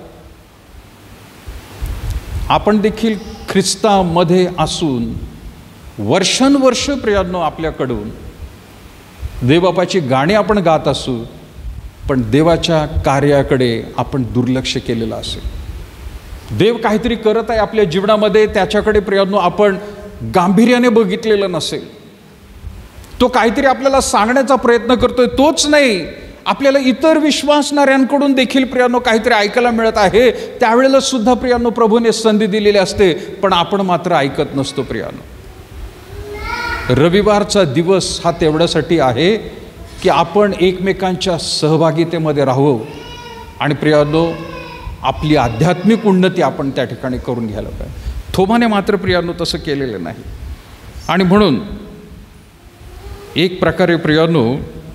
आपण देखील ख्रिस्तामध्ये असून वर्षानुवर्ष प्रियानो आपल्याकडून देवबापाची गाणी आपण गात असू, पण देवाच्या कार्याकडे आपण दुर्लक्ष केलेलं असेल. देव काहीतरी करत आहे आपल्या जीवनामध्ये, त्याच्याकडे प्रियानो आपण गांभीर्याने बघितलेलं नसेल. तो काहीतरी आपल्याला सांगण्याचा प्रयत्न करतोय, तोच नाही, आपल्याला इतर विश्वासणाऱ्यांकडून देखील प्रियानो काहीतरी ऐकायला मिळत आहे. त्यावेळेला सुद्धा प्रियानो प्रभूने संधी दिलेली असते, पण आपण मात्र ऐकत नसतो. प्रियानो, रविवारचा दिवस हा तेवढ्यासाठी आहे की आपण एकमेकांच्या सहभागितेमध्ये राहू आणि प्रियानो आपली आध्यात्मिक उन्नती आपण त्या ठिकाणी करून घ्यायला पाहिजे. थोमाने मात्र प्रियानो तसं केलेलं नाही. आणि म्हणून एक प्रकारे प्रियानो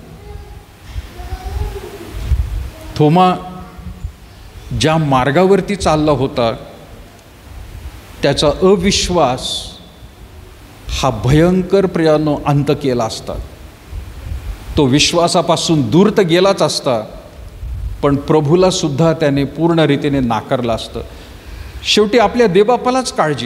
थोमा ज्या मार्गावरती चालला होता त्याचा अविश्वास हा भयंकर प्रियानो अंत केला असता. तो विश्वासापासून दूर तर गेलाच असता, पण प्रभूला सुद्धा त्याने पूर्ण रीतीने नाकारलं असतं. शेवटी आपल्या देवबापालाच काळजी,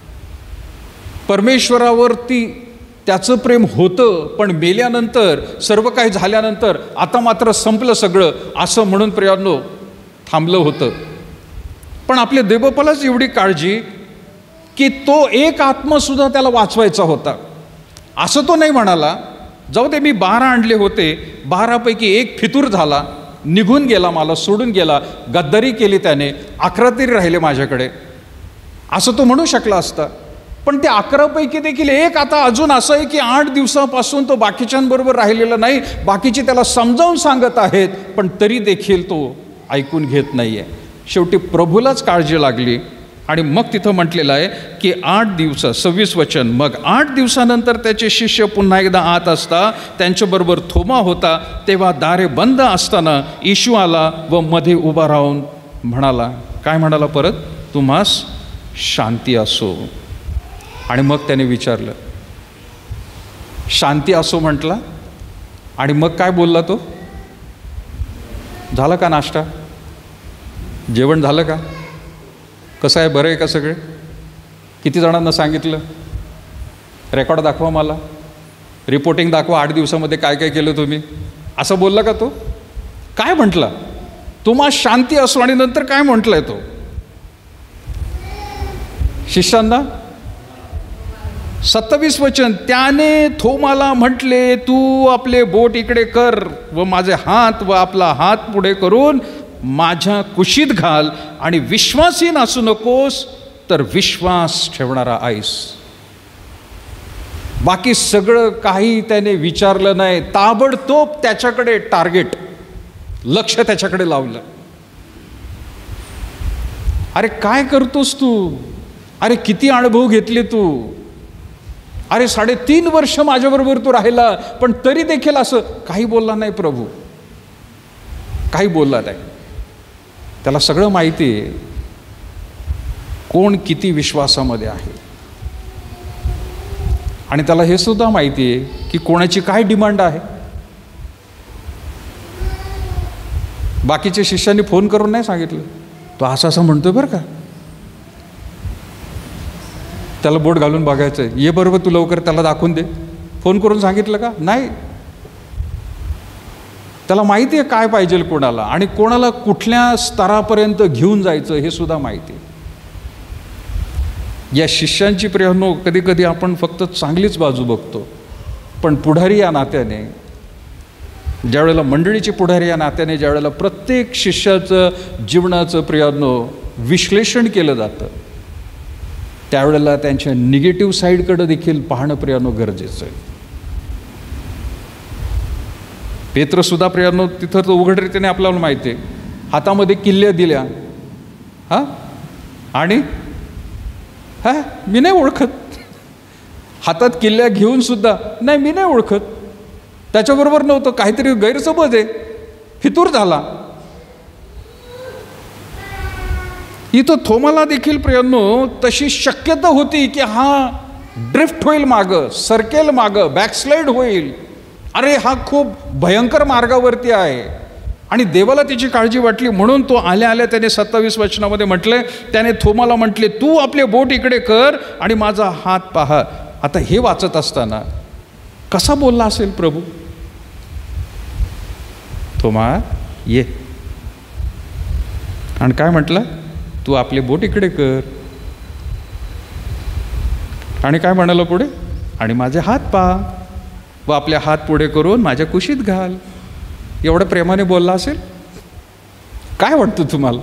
परमेश्वरावरती त्याचं प्रेम होतं, पण मेल्यानंतर सर्व काही झाल्यानंतर आता मात्र संपलं सगळं असं म्हणून प्रियानो थांबलं होतं. पण आपल्या देवबापालाच एवढी काळजी की तो एक आत्मासुद्धा त्याला वाचवायचा होता. असं तो नाही म्हणाला, जाऊ दे मी 12 आणले होते, 12 पैकी एक फितूर झाला, निघून गेला, मला सोडून गेला, गद्दारी केली त्याने, 11 तरी राहिले माझ्याकडे, असं तो म्हणू शकला असता. पण ते 11 पैकी देखील एक आता अजून असं आहे की 8 दिवसापासून तो बाकीच्यांबरोबर राहिलेला नाही, बाकीचे त्याला समजावून सांगत आहेत, पण तरी देखील तो ऐकून घेत नाही आहे. शेवटी प्रभूलाच काळजी लागली आणि मग तिथं म्हटलेलं आहे की 8 दिवस, 26 वचन, मग 8 दिवसानंतर त्याचे शिष्य पुन्हा एकदा आत असता, त्यांच्याबरोबर थोमा होता, तेव्हा दारे बंद असताना येशू आला व मध्ये उभा राहून म्हणाला, काय म्हणाला परत, तुम्हास शांती असो. आणि मग त्याने विचारलं, शांती असो म्हटला, आणि मग काय बोलला तो, झालं का नाश्ता, जेवण झालं का, कसं आहे, बरं आहे का सगळे, किती जणांना सांगितलं, रेकॉर्ड दाखवा मला, रिपोर्टिंग दाखवा, 8 दिवसामध्ये काय काय केलं तुम्ही, असं बोलला का तो, काय म्हटला, तुम्हा शांती असो, आणि नंतर काय म्हटलंय तो शिष्यांना, 27 वचन, त्याने थोमाला म्हटले, तू आपले बोट इकडे कर व माझे हात व आपला हात पुढे करून माझ्या कुशीत घाल, आणि विश्वासीन असू नकोस तर विश्वास ठेवणारा आहेस. बाकी सगळं काही त्याने विचारलं नाही, ताबडतोब त्याच्याकडे टार्गेट, लक्ष त्याच्याकडे लावलं. अरे काय करतोस तू, अरे किती अनुभव घेतले तू, अरे 3.5 वर्ष माझ्याबरोबर तू राहिला, पण तरी देखील असं काही बोलला नाही. प्रभू काही बोलला नाही. त्याला सगळं माहिती आहे कोण किती विश्वासामध्ये आहे, आणि त्याला हे सुद्धा माहिती आहे की कोणाची काय डिमांड आहे. बाकीच्या शिष्यांनी फोन करून नाही सांगितलं, तो असं म्हणतोय बरं का, त्याला बोट घालून बघायचं आहे, ये बरोबर तू लवकर त्याला दाखवून दे, फोन करून सांगितलं का, नाही. त्याला माहिती आहे काय पाहिजे कोणाला, आणि कोणाला कुठल्या स्तरापर्यंत घेऊन जायचं हे सुद्धा माहिती आहे. या शिष्यांची प्रेरणा कधी कधी आपण फक्त चांगलीच बाजू बघतो, पण पुढारी या नात्याने, ज्यावेळेला मंडळीची पुढारी या नात्याने ज्यावेळेला प्रत्येक शिष्याचं जीवनाचं प्रेरणा विश्लेषण केलं जातं, त्यावेळेला त्यांच्या निगेटिव्ह साईडकडे देखील पाहणं प्रियानो गरजेचं आहे. पेत्रसुद्धा प्रियानो तिथं तो उघडरीतीने आपल्याला माहिती आहे, हातामध्ये किल्ल्या दिल्या, हां, आणि मी नाही ओळखत, हातात किल्ल्या घेऊन सुद्धा नाही, मी नाही ओळखत, त्याच्याबरोबर नव्हतं, काहीतरी गैरसमज आहे, फितूर झाला. इथं थोमाला देखील प्रियांनो तशी शक्यता होती की हा ड्रिफ्ट होईल मागं, सरकेल मागं, बॅकस्लाइड होईल. अरे हा खूप भयंकर मार्गावरती आहे. आणि देवाला त्याची काळजी वाटली म्हणून तो आल्या आल्या त्याने 27 वचनामध्ये म्हटले, त्याने थोमाला म्हटले, तू आपले बोट इकडे कर आणि माझा हात पहा. आता हे वाचत असताना कसा बोलला असेल प्रभू? थोमा ये. आणि काय म्हटलं? तू आपले बोट इकडे कर. आणि काय म्हणाला पुढे? आणि माझे हात पहा व आपले हात पुढे करून माझ्या कुशीत घाल. एवढं प्रेमाने बोलला असेल? काय वाटतं तुम्हाला?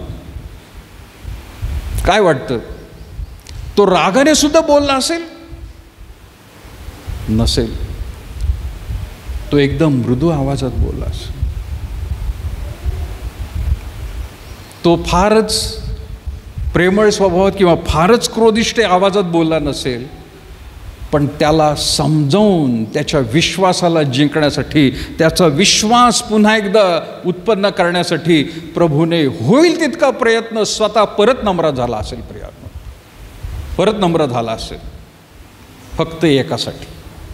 काय वाटतं? तो रागाने सुद्धा बोलला असेल? नसेल. तो एकदम मृदू आवाजात बोलला असेल. तो फारच प्रेमळ स्वभावात किंवा फारच क्रोधिष्ट आवाजात बोलला नसेल, पण त्याला समजावून त्याच्या विश्वासाला जिंकण्यासाठी, त्याचा विश्वास पुन्हा एकदा उत्पन्न करण्यासाठी प्रभूने होईल तितका प्रयत्न स्वतः परत नम्र झाला असेल. प्रियांनो, परत नम्र झाला असेल फक्त एकासाठी.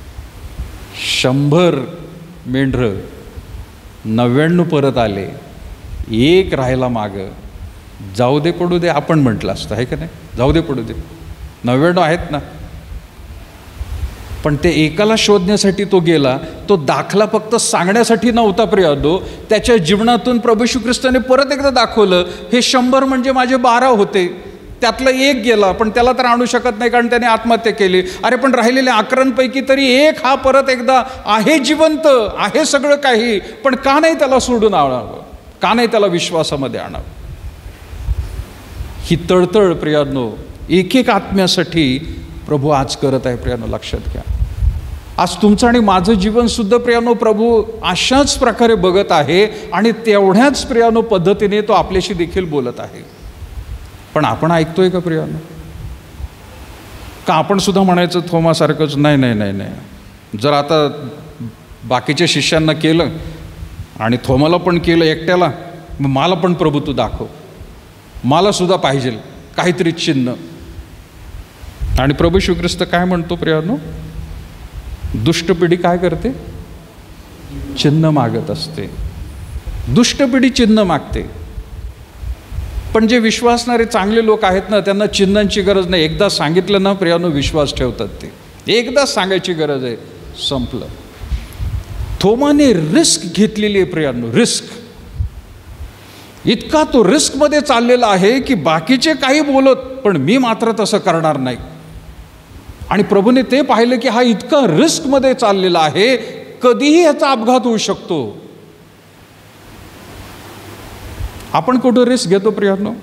100 मेंढरं 99 परत आले, एक राहायला मागं. जाऊ दे पडू दे आपण म्हटलं असतं, आहे का नाही? जाऊ दे पडू दे, 99 आहेत ना. पण ते एकाला शोधण्यासाठी तो गेला. तो दाखला फक्त सांगण्यासाठी नव्हता प्रियांनो. त्याच्या जीवनातून प्रभू येशू ख्रिस्ताने परत एकदा दाखवलं, हे 100 म्हणजे माझे 12 होते, त्यातला एक गेला, पण त्याला तर आणू शकत नाही कारण त्याने आत्महत्या केली. अरे पण राहिलेल्या 11 तरी एक हा परत एकदा आहे, जिवंत आहे सगळं काही, पण का नाही त्याला सोडून आणावं? का नाही त्याला विश्वासामध्ये आणावं? ही तळतळ प्रियांनो एक एक आत्म्यासाठी प्रभू आज करत आहे. प्रियांनो लक्षात घ्या, आज तुमचं आणि माझं जीवन सुद्धा प्रियांनो प्रभू अशाच प्रकारे बघत आहे आणि तेवढ्याच प्रियांनो पद्धतीने तो आपल्याशी देखील बोलत आहे. पण आपण ऐकतोय का प्रियांनो? का आपण सुद्धा म्हणायचं थोमासारखंच, नाही नाही नाही नाही, जर आता बाकीच्या शिष्यांना केलं आणि थोमाला पण केलं एकट्याला, मग मला पण प्रभू तू दाखव, मला सुद्धा पाहिजे काहीतरी चिन्ह. आणि प्रभू येशू ख्रिस्त काय म्हणतो प्रियांनो? दुष्ट पिढी काय करते? चिन्ह मागत असते. दुष्ट पिढी चिन्ह मागते. पण जे विश्वासणारे चांगले लोक आहेत ना, त्यांना चिन्हांची गरज नाही. एकदा सांगितलं ना प्रियांनो, विश्वास ठेवतात. ते एकदाच सांगायची गरज आहे, संपलं. थोमाने रिस्क घेतलेली आहे प्रियांनो, रिस्क. इतका तो रिस्कमध्ये चाललेला आहे की बाकीचे काही बोलत, पण मी मात्र तसं करणार नाही. आणि प्रभूने ते पाहिलं की हा इतका रिस्कमध्ये चाललेला आहे, कधीही याचा अपघात होऊ शकतो. आपण कुठं रिस्क घेतो प्रियांनो?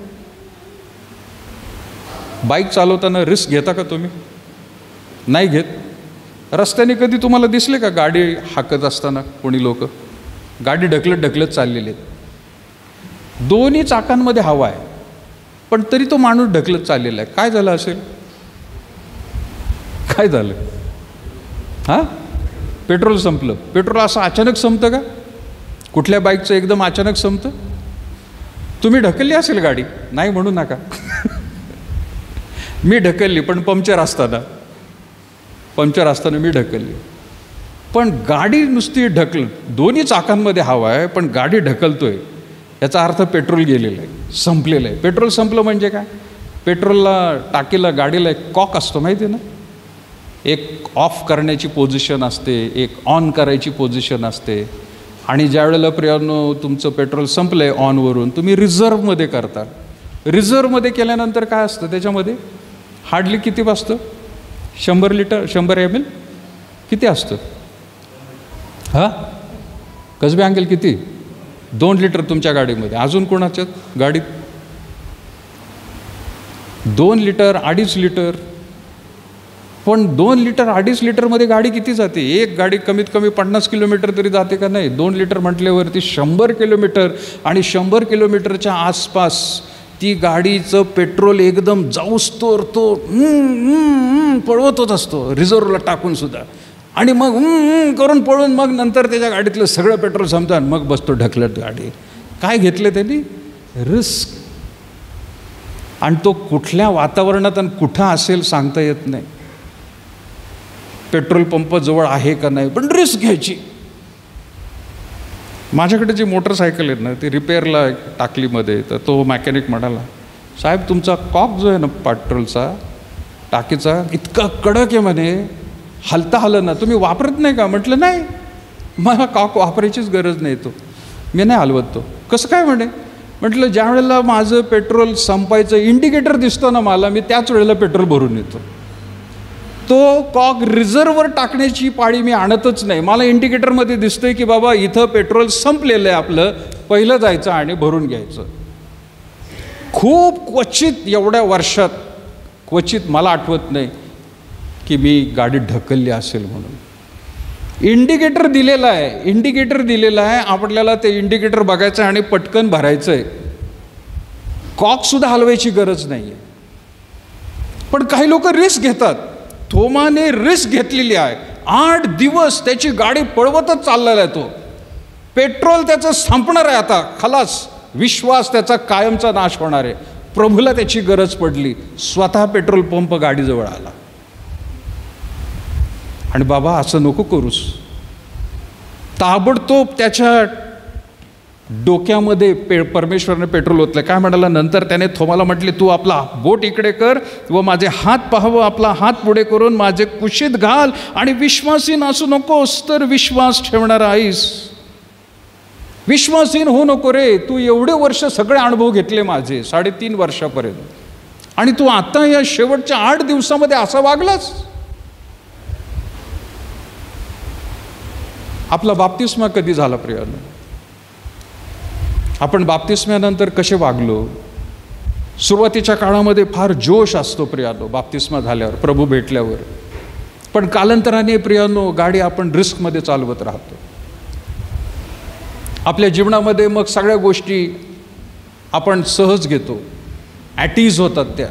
बाईक चालवताना रिस्क घेता का तुम्ही? नाही घेत. रस्त्याने कधी तुम्हाला दिसले का गाडी हाकत असताना कोणी लोक गाडी ढकलत ढकलत चाललेले आहेत? दोन्ही चाकांमध्ये हवा आहे, पण तरी तो माणूस ढकलत चाललेला आहे. काय झालं असेल? काय झालं? हां, पेट्रोल संपलं. पेट्रोल असं अचानक संपतं का? कुठल्या बाईकचं एकदम अचानक संपतं? तुम्ही ढकलली असेल गाडी, नाही म्हणू नका. मी ढकलली, पण पंक्चर असताना मी ढकलली. पण गाडी नुसती दोन्ही चाकांमध्ये हवा आहे, पण गाडी ढकलतोय, याचा अर्थ पेट्रोल गेलेलं आहे, संपलेलं आहे. पेट्रोल संपलं म्हणजे काय? पेट्रोलला टाकीला गाडीला एक कॉक असतो माहिती आहे ना, एक ऑफ करण्याची पोझिशन असते, एक ऑन करायची पोझिशन असते. आणि ज्या वेळेला प्रियांनो तुमचं पेट्रोल संपलं आहे ऑनवरून, तुम्ही रिझर्वमध्ये करता. रिझर्वमध्ये केल्यानंतर काय असतं त्याच्यामध्ये? हार्डली किती वाजतं? 100 लिटर 100 ml किती असतं? हां, कसबे अंकेल किती? 2 लिटर तुमच्या गाडीमध्ये. अजून कोणाच्या गाडीत 2 लिटर 2.5 लिटर. पण 2 लिटर 2.5 लिटरमध्ये गाडी किती जाते? एक गाडी कमीत कमी 50 किलोमीटर तरी जाते का नाही? 2 लिटर म्हटल्यावरती 100 किलोमीटर. आणि 100 किलोमीटरच्या आसपास ती गाडीचं पेट्रोल एकदम जाऊस तोर तो पळवतच असतो रिझर्वला टाकून सुद्धा. आणि मग करून पळून मग नंतर त्याच्या गाडीतलं सगळं पेट्रोल संपतं आणि मग बसतो ढकलत गाडी. काय घेतलं त्यांनी? रिस्क. आणि तो कुठल्या वातावरणात आणि कुठं असेल सांगता येत नाही. पेट्रोल पंप जवळ आहे का नाही, पण रिस्क घ्यायची. माझ्याकडे जी मोटरसायकल आहे ना, ती रिपेअरला टाकलीमध्ये, तर तो मॅकॅनिक म्हणाला, साहेब तुमचा कॉक जो आहे ना पेट्रोलचा टाकीचा इतका कडक आहे म्हणे, हलता हलं ना, तुम्ही वापरत नाही का? म्हटलं नाही, मला कॉक वापरायचीच गरज नाही, तो मी नाही हलवत. तो कसं काय म्हणे? म्हटलं ज्या वेळेला माझं पेट्रोल संपायचं इंडिकेटर दिसतं ना मला, मी त्याच वेळेला पेट्रोल भरून येतो. तो कॉक रिझर्ववर टाकण्याची पाळी मी आणतच नाही. मला इंडिकेटरमध्ये दिसतंय की बाबा इथं पेट्रोल संपलेलं आहे आपलं, पहिलं जायचं आणि भरून घ्यायचं. खूप क्वचित एवढ्या वर्षात क्वचित मला आठवत नाही की मी गाडी ढकलली असेल म्हणून. इंडिकेटर दिलेलं आहे, आपल्याला ते इंडिकेटर बघायचं आणि पटकन भरायचं आहे. कॉकसुद्धा हलवायची गरज नाही आहे. पण काही लोक रिस्क घेतात. थोमाने रिस्क घेतलेली आहे. 8 दिवस त्याची गाडी पळवतच चाललेला आहे. तो पेट्रोल त्याचं संपणार आहे आता, खलास, विश्वास त्याचा कायमचा नाश होणार आहे. प्रभूला त्याची गरज पडली, स्वतः पेट्रोल पंप गाडीजवळ आला. आणि बाबा असं नको करूस. ताबडतोब त्याच्या डोक्यामध्ये परमेश्वराने पेट्रोल ओतलं. काय म्हणाला नंतर त्याने थोमाला म्हटले, तू आपला बोट इकडे कर व माझे हात पाहावं, आपला हात पुढे करून माझे कुशीत घाल आणि विश्वासीन असू नकोस तर विश्वास ठेवणारा आहेस. विश्वासीन होऊ नको रे. तू एवढे वर्ष सगळे अनुभव घेतले माझे 3.5 वर्षापर्यंत, आणि तू आता या शेवटच्या 8 दिवसामध्ये असा वागलास. आपला बाप्तिस्मा कधी झाला प्रियानो? आपण बाप्तिस्म्यानंतर कसे वागलो? सुरुवातीच्या काळामध्ये फार जोश असतो प्रियानो बाप्तिस्मा झाल्यावर, प्रभू भेटल्यावर. पण कालांतराने प्रियानो गाडी आपण रिस्कमध्ये चालवत राहतो. आपल्या जीवनामध्ये मग सगळ्या गोष्टी आपण सहज घेतो, ॲटीज होतात त्या.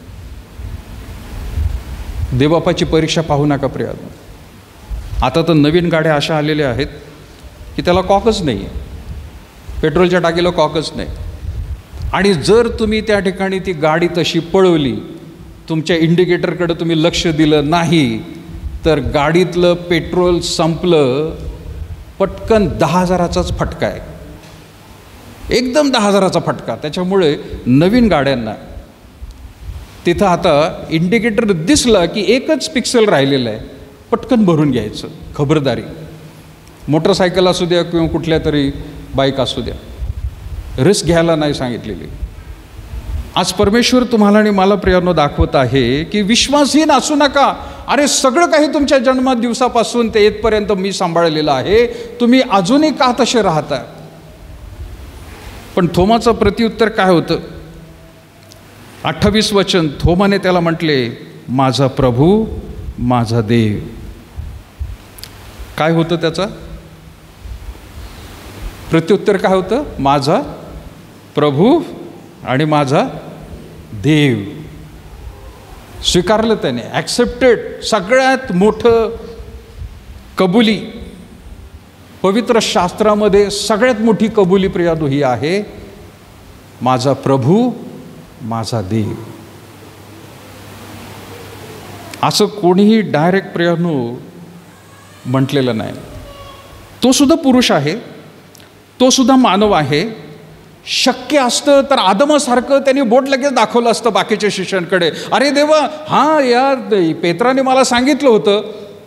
देवबापाची परीक्षा पाहू नका प्रियानो. आता तर नवीन गाड्या अशा आलेल्या आहेत की त्याला कॉकच नाही आहे, पेट्रोलच्या टाकीला कॉकच नाही. आणि जर तुम्ही त्या ठिकाणी ती गाडी तशी पळवली, तुमच्या इंडिकेटरकडे तुम्ही लक्ष दिलं नाही, तर गाडीतलं पेट्रोल संपलं, पटकन 10,000चाच फटका आहे, एकदम 10,000चा फटका. त्याच्यामुळे नवीन गाड्यांना तिथं आता इंडिकेटर दिसलं की एकच पिक्सेल राहिलेलं आहे, पटकन भरून घ्यायचं. खबरदारी, मोटरसायकल असू द्या किंवा कुठल्या तरी बाईक असू द्या, रिस्क घ्यायला नाही सांगितलेली. आज परमेश्वर तुम्हाला आणि मला प्रियानो दाखवत आहे की विश्वासहीन असू नका. अरे सगळं काही तुमच्या जन्मात दिवसापासून ते येतपर्यंत मी सांभाळलेलं आहे, तुम्ही अजूनही का तसे राहता? पण थोमाचं प्रत्युत्तर काय होतं? 28 वचन, थोमाने त्याला म्हटले, माझा प्रभू, माझा देव. काय होतं त्याचा प्रत्युत्तर? काय होतं? माझा प्रभू आणि माझा देव. स्वीकारलं त्याने, ॲक्सेप्टेड. सगळ्यात मोठं कबुली पवित्र शास्त्रामध्ये, सगळ्यात मोठी कबुली प्रियानो ही आहे, माझा प्रभू, माझा देव. असं कोणीही डायरेक्ट प्रियानो म्हटलेलं नाही. तो सुद्धा पुरुष आहे, तो सुद्धा मानव आहे. शक्य असतं तर आदमासारखं त्यांनी बोट लगेच दाखवलं असतं बाकीच्या शिष्यांकडे. अरे देवा, हां यार पेत्राने मला सांगितलं होतं.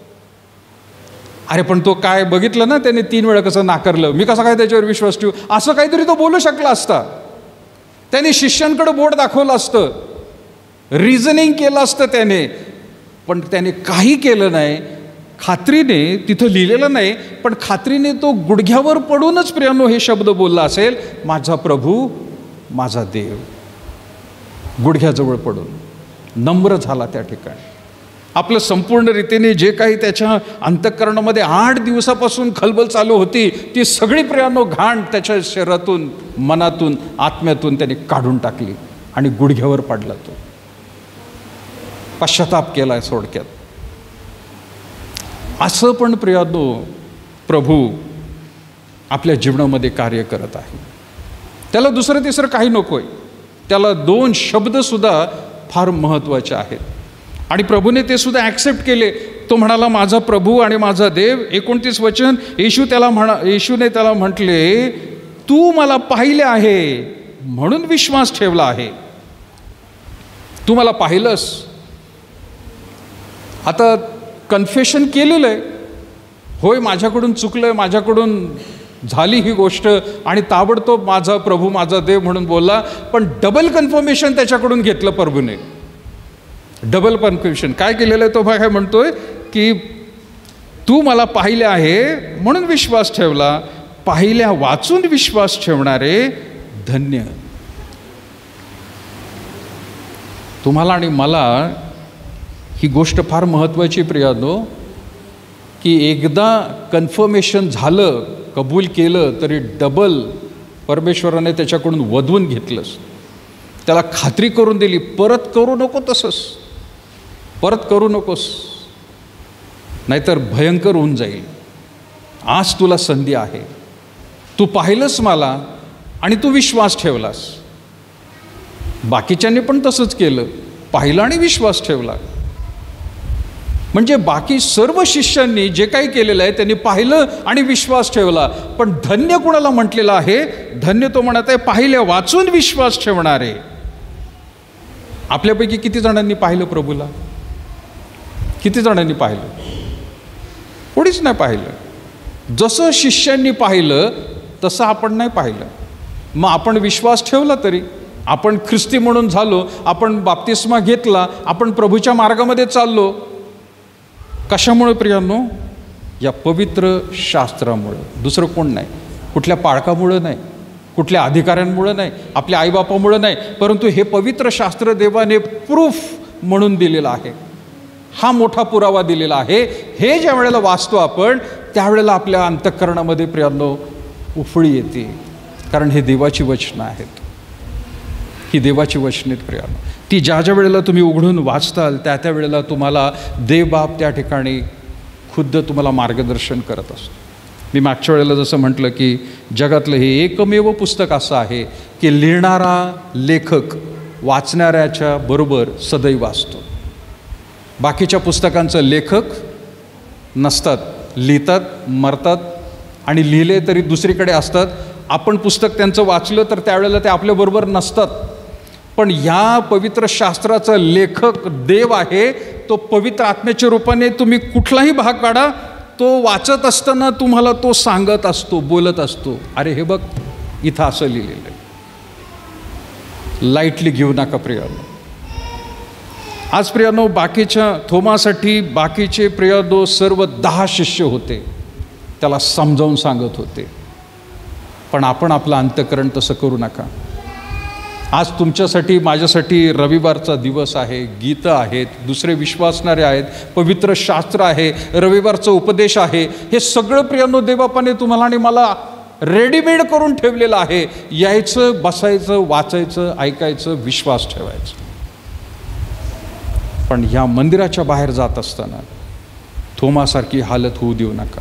अरे पण तो काय बघितलं ना त्याने 3 वेळा कसं नाकारलं, मी कसा काय त्याच्यावर विश्वास ठेवू? असं काहीतरी तो बोलू शकला असता. त्याने शिष्यांकडे बोट दाखवलं असतं, रिझनिंग केलं असतं त्याने. पण त्याने काही केलं नाही. खात्रीने, तिथं लिहिलेलं नाही पण खात्रीने तो गुडघ्यावर पडूनच प्रियानो हे शब्द बोलला असेल, माझा प्रभू, माझा देव. गुडघ्याजवळ पडून नम्र झाला त्या ठिकाणी. आपलं संपूर्ण रीतीने जे काही त्याच्या अंतःकरणामध्ये 8 दिवसापासून खलबल चालू होती, ती सगळी प्रियानो घाण त्याच्या शरीरातून, मनातून, आत्म्यातून त्याने काढून टाकली आणि गुडघ्यावर पडला. तो पश्चाताप केलाय थोडक्यात. असं पण प्रियानो प्रभू आपल्या जीवनामध्ये कार्य करत आहे. त्याला दुसरं तिसरं काही नकोय. त्याला 2 शब्दसुद्धा फार महत्त्वाचे आहेत. आणि प्रभूने ते सुद्धा ॲक्सेप्ट केले. तो म्हणाला माझा प्रभू आणि माझा देव. 29 वचन, येशूने त्याला म्हटले, तू मला पाहिले आहे म्हणून विश्वास ठेवला आहे. तू मला पाहिलंस. आता कन्फेशन केलेलं आहे, होय माझ्याकडून चुकलं, माझ्याकडून झाली ही गोष्ट, आणि ताबडतोब माझा प्रभू माझा देव म्हणून बोलला. पण डबल कन्फर्मेशन त्याच्याकडून घेतलं प्रभूने. डबल कन्फर्मेशन काय केलेलं आहे? तो काय म्हणतोय की तू मला पाहिले आहे म्हणून विश्वास ठेवला. पाहिल्या वाचून विश्वास ठेवणारे धन्य. तुम्हाला आणि मला ही गोष्ट फार महत्त्वाची प्रियानो, की एकदा कन्फर्मेशन झालं, कबूल केलं, तरी डबल परमेश्वराने त्याच्याकडून वधवून घेतलंस. त्याला खात्री करून दिली, परत करू नको तसंच, परत करू नकोस, नाहीतर भयंकर होऊन जाईल. आज तुला संधी आहे. तू पाहिलंस मला आणि तू विश्वास ठेवलास. बाकीच्यांनी पण तसंच केलं, पाहिलं आणि विश्वास ठेवला. म्हणजे बाकी सर्व शिष्यांनी जे काही केलेलं आहे त्यांनी पाहिलं आणि विश्वास ठेवला. पण धन्य कुणाला म्हटलेलं आहे? धन्य तो म्हणत आहे पाहिल्या वाचून विश्वास ठेवणारे. आपल्यापैकी किती जणांनी पाहिलं प्रभूला? किती जणांनी पाहिलं? कोणीच नाही पाहिलं. जसं शिष्यांनी पाहिलं तसं आपण नाही पाहिलं. मग आपण विश्वास ठेवला, तरी आपण ख्रिस्ती म्हणून झालो, आपण बाप्तिस्मा घेतला, आपण प्रभूच्या मार्गामध्ये चाललो. कशामुळे प्रियांनो? या पवित्र शास्त्रामुळे. दुसरं कोण नाही. कुठल्या पाळकामुळं नाही, कुठल्या अधिकाऱ्यांमुळं नाही, आपल्या आईबापामुळं नाही, परंतु हे पवित्र शास्त्र देवाने प्रूफ म्हणून दिलेलं आहे. हा मोठा पुरावा दिलेला आहे. हे ज्या वेळेला वाचतो आपण, त्यावेळेला आपल्या अंतःकरणामध्ये प्रियांनो उफळी येते. कारण हे देवाची वचनं आहेत. ही देवाची वचने आहेत प्रियांनो. ती ज्या ज्या वेळेला तुम्ही उघडून वाचताल त्या त्या वेळेला तुम्हाला देवबाप त्या ठिकाणी खुद्द तुम्हाला मार्गदर्शन करत असतो. मी मागच्या वेळेला जसं म्हटलं की जगातलं हे एकमेव पुस्तक असं आहे की लिहिणारा लेखक वाचणाऱ्याच्या बरोबर सदैव असतो. बाकीच्या पुस्तकांचं लेखक नसतात, लिहितात, मरतात, आणि लिहिले तरी दुसरीकडे असतात. आपण पुस्तक त्यांचं वाचलं तर त्यावेळेला ते आपल्याबरोबर नसतात. पण या पवित्र शास्त्राचा लेखक देव आहे. तो पवित्र आत्म्याच्या रूपाने तुम्ही कुठलाही भाग काढा, तो वाचत असताना तुम्हाला तो सांगत असतो, बोलत असतो, अरे हे बघ इथं असं लिहिलेलं आहे. लाईटली घेऊ नका प्रियानो. आज प्रियानो बाकीच्या थोमासाठी बाकीचे प्रियानो सर्व 10 शिष्य होते, त्याला समजावून सांगत होते. पण आपण आपलं अंतःकरण तसं करू नका. आज तुमच्यासाठी माझ्यासाठी रविवारचा दिवस आहे, गीतं आहेत, दुसरे विश्वासणारे आहेत, पवित्र शास्त्र आहे, रविवारचा उपदेश आहे. हे सगळं प्रियानो देवबापाने तुम्हाला आणि मला रेडीमेड करून ठेवलेलं आहे. यायचं, बसायचं, वाचायचं, ऐकायचं, विश्वास ठेवायचं. पण ह्या मंदिराच्या बाहेर जात असताना थोमासारखी हालत होऊ देऊ नका.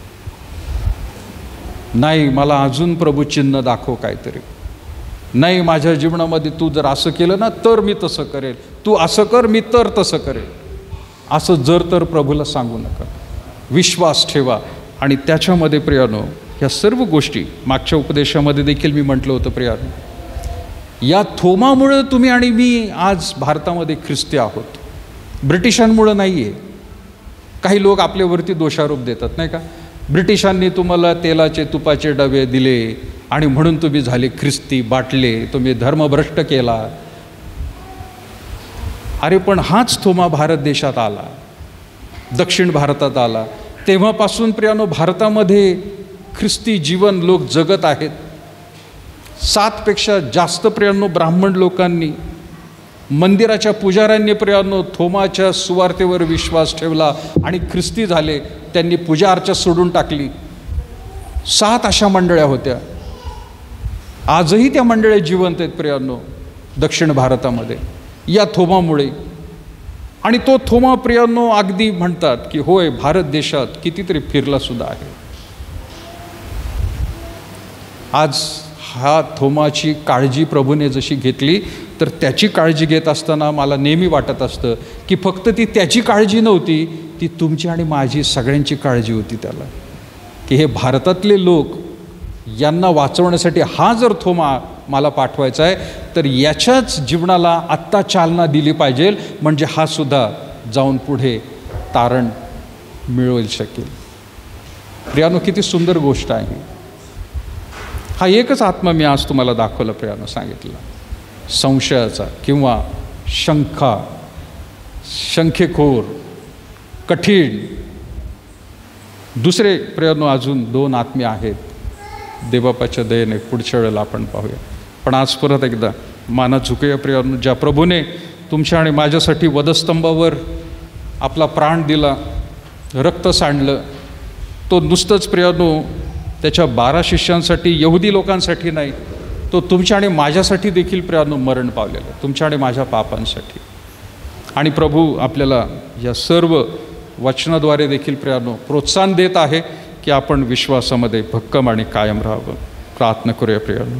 नाही मला अजून प्रभू चिन्ह दाखव काहीतरी, नाही माझ्या जीवनामध्ये तू जर असं केलं ना तर मी तसं करेल, तू असं कर मी तर तसं करेल, असं जर तर प्रभूला सांगू नका. विश्वास ठेवा. आणि त्याच्यामध्ये प्रियानो ह्या सर्व गोष्टी मागच्या उपदेशामध्ये देखील मी म्हटलं होतं प्रियानो, या थोमामुळं तुम्ही आणि मी आज भारतामध्ये ख्रिस्ती आहोत, ब्रिटिशांमुळं नाही आहे. काही लोक आपल्यावरती दोषारोप देतात नाही का, ब्रिटिशांनी तुम्हाला तेलाचे तुपाचे डबे दिले आणि म्हणून तुम्ही झाले ख्रिस्ती, बाटले, तुम्ही धर्मभ्रष्ट केला. अरे पण हाच थोमा भारत देशात आला, दक्षिण भारतात आला, तेव्हापासून प्रियानो भारतामध्ये ख्रिस्ती जीवन लोक जगत आहेत. 7 पेक्षा जास्त प्रियानो ब्राह्मण लोकांनी, मंदिराच्या पुजाऱ्यांनी प्रियानो थोमाच्या सुवार्तेवर विश्वास ठेवला आणि ख्रिस्ती झाले. त्यांनी पूजा अर्चा सोडून टाकली. 7 अशा मंडळ्या होत्या. आजही त्या मंडळ्या जिवंत आहेत प्रियानो दक्षिण भारतामध्ये या थोमामुळे. आणि तो थोमा प्रियानो अगदी म्हणतात की होय भारत देशात कितीतरी फिरला सुद्धा आहे. आज हा थोमाची काळजी प्रभूने जशी घेतली, तर त्याची काळजी घेत असताना मला नेहमी वाटत असतं की फक्त ती त्याची काळजी नव्हती, ती तुमची आणि माझी सगळ्यांची काळजी होती त्याला, की हे भारतातले लोक यांना वाचवण्यासाठी हा जर थोमा मला पाठवायचा आहे, तर याच्याच जीवनाला आत्ता चालना दिली पाहिजे, म्हणजे हा सुद्धा जाऊन पुढे तारण मिळवू शकेल. प्रियानो, किती सुंदर गोष्ट आहे. हा एकच आत्मा मी आज तुम्हाला दाखवला प्रियानो, सांगितलं संशयाचा किंवा शंखेखोर, कठीण. दुसरे प्रियानो अजून 2 आत्मे आहेत. देवबापाच्या दयेने पुढच्या वेळेला आपण पाहूया. पण आज परत एकदा माना झुकूया प्रियानो. ज्या प्रभूने तुमच्या आणि माझ्यासाठी वधस्तंभावर आपला प्राण दिला, रक्त सांडलं, तो नुसतंच प्रियानो त्याच्या 12 शिष्यांसाठी, यहुदी लोकांसाठी नाही, तो तुमच्या आणि माझ्यासाठी देखील प्रियानो मरण पावलेलं, तुमच्या आणि माझ्या पापांसाठी. आणि प्रभू आपल्याला या सर्व वचनाद्वारे देखील प्रियानो प्रोत्साहन देत आहे की आपण विश्वासामध्ये भक्कम आणि कायम राहावं. प्रार्थना करूया प्रियानो.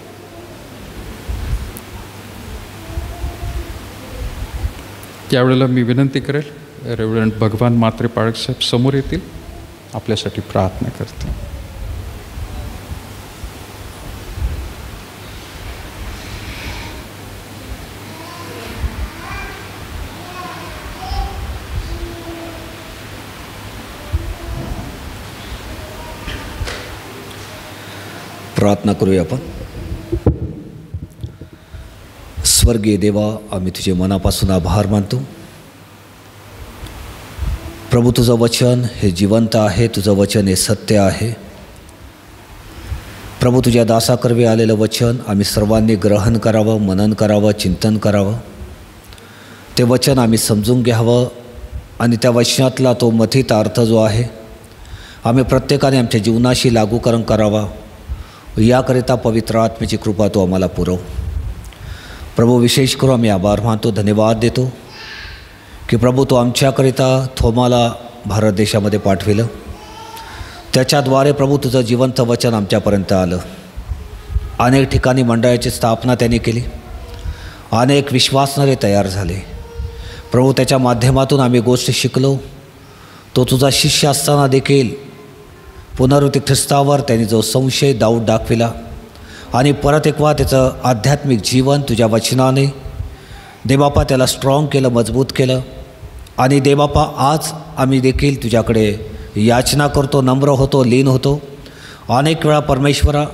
त्यावेळेला मी विनंती करेल, रेव्हरंड भगवान म्हात्रे पाळक साहेब समोर येतील, आपल्यासाठी प्रार्थना करतील. प्रार्थना करूया आपण. स्वर्गीय देवा, आम्ही तुझे मनापासून आभार मानतो. प्रभू, तुझं वचन हे जिवंत आहे, तुझं वचन हे सत्य आहे. प्रभू, तुझ्या दासाकरवी आलेलं वचन आम्ही सर्वांनी ग्रहण करावं, मनन करावं, चिंतन करावं. ते वचन आम्ही समजून घ्यावं आणि त्या वचनातला तो मथित अर्थ जो आहे आम्ही प्रत्येकाने आमच्या जीवनाशी लागूकरण करावा. याकरिता पवित्र आत्म्याची कृपा तो आम्हाला पुरव. प्रभू, विशेष करून आम्ही आभार मानतो, धन्यवाद देतो की प्रभू तो आमच्याकरिता थोमाला भारत देशामध्ये पाठविलं. त्याच्याद्वारे प्रभू तुझं जिवंत वचन आमच्यापर्यंत आलं. अनेक ठिकाणी मंडळाची स्थापना त्यांनी केली, अनेक विश्वासणारे तयार झाले. प्रभू, त्याच्या माध्यमातून आम्ही गोष्टी शिकलो. तो तुझा शिष्य असताना देखील पुनरुत्थित ख्रिस्तावर त्यांनी जो संशय दाऊद दाखविला आणि परत एकवा त्याचं आध्यात्मिक जीवन तुझ्या वचनाने देवबापा त्याला स्ट्रॉंग केलं, मजबूत केलं. आणि देवबापा, आज आम्ही देखील तुझ्याकडे याचना करतो, नम्र होतो, लीन होतो. अनेक वेळा परमेश्वरा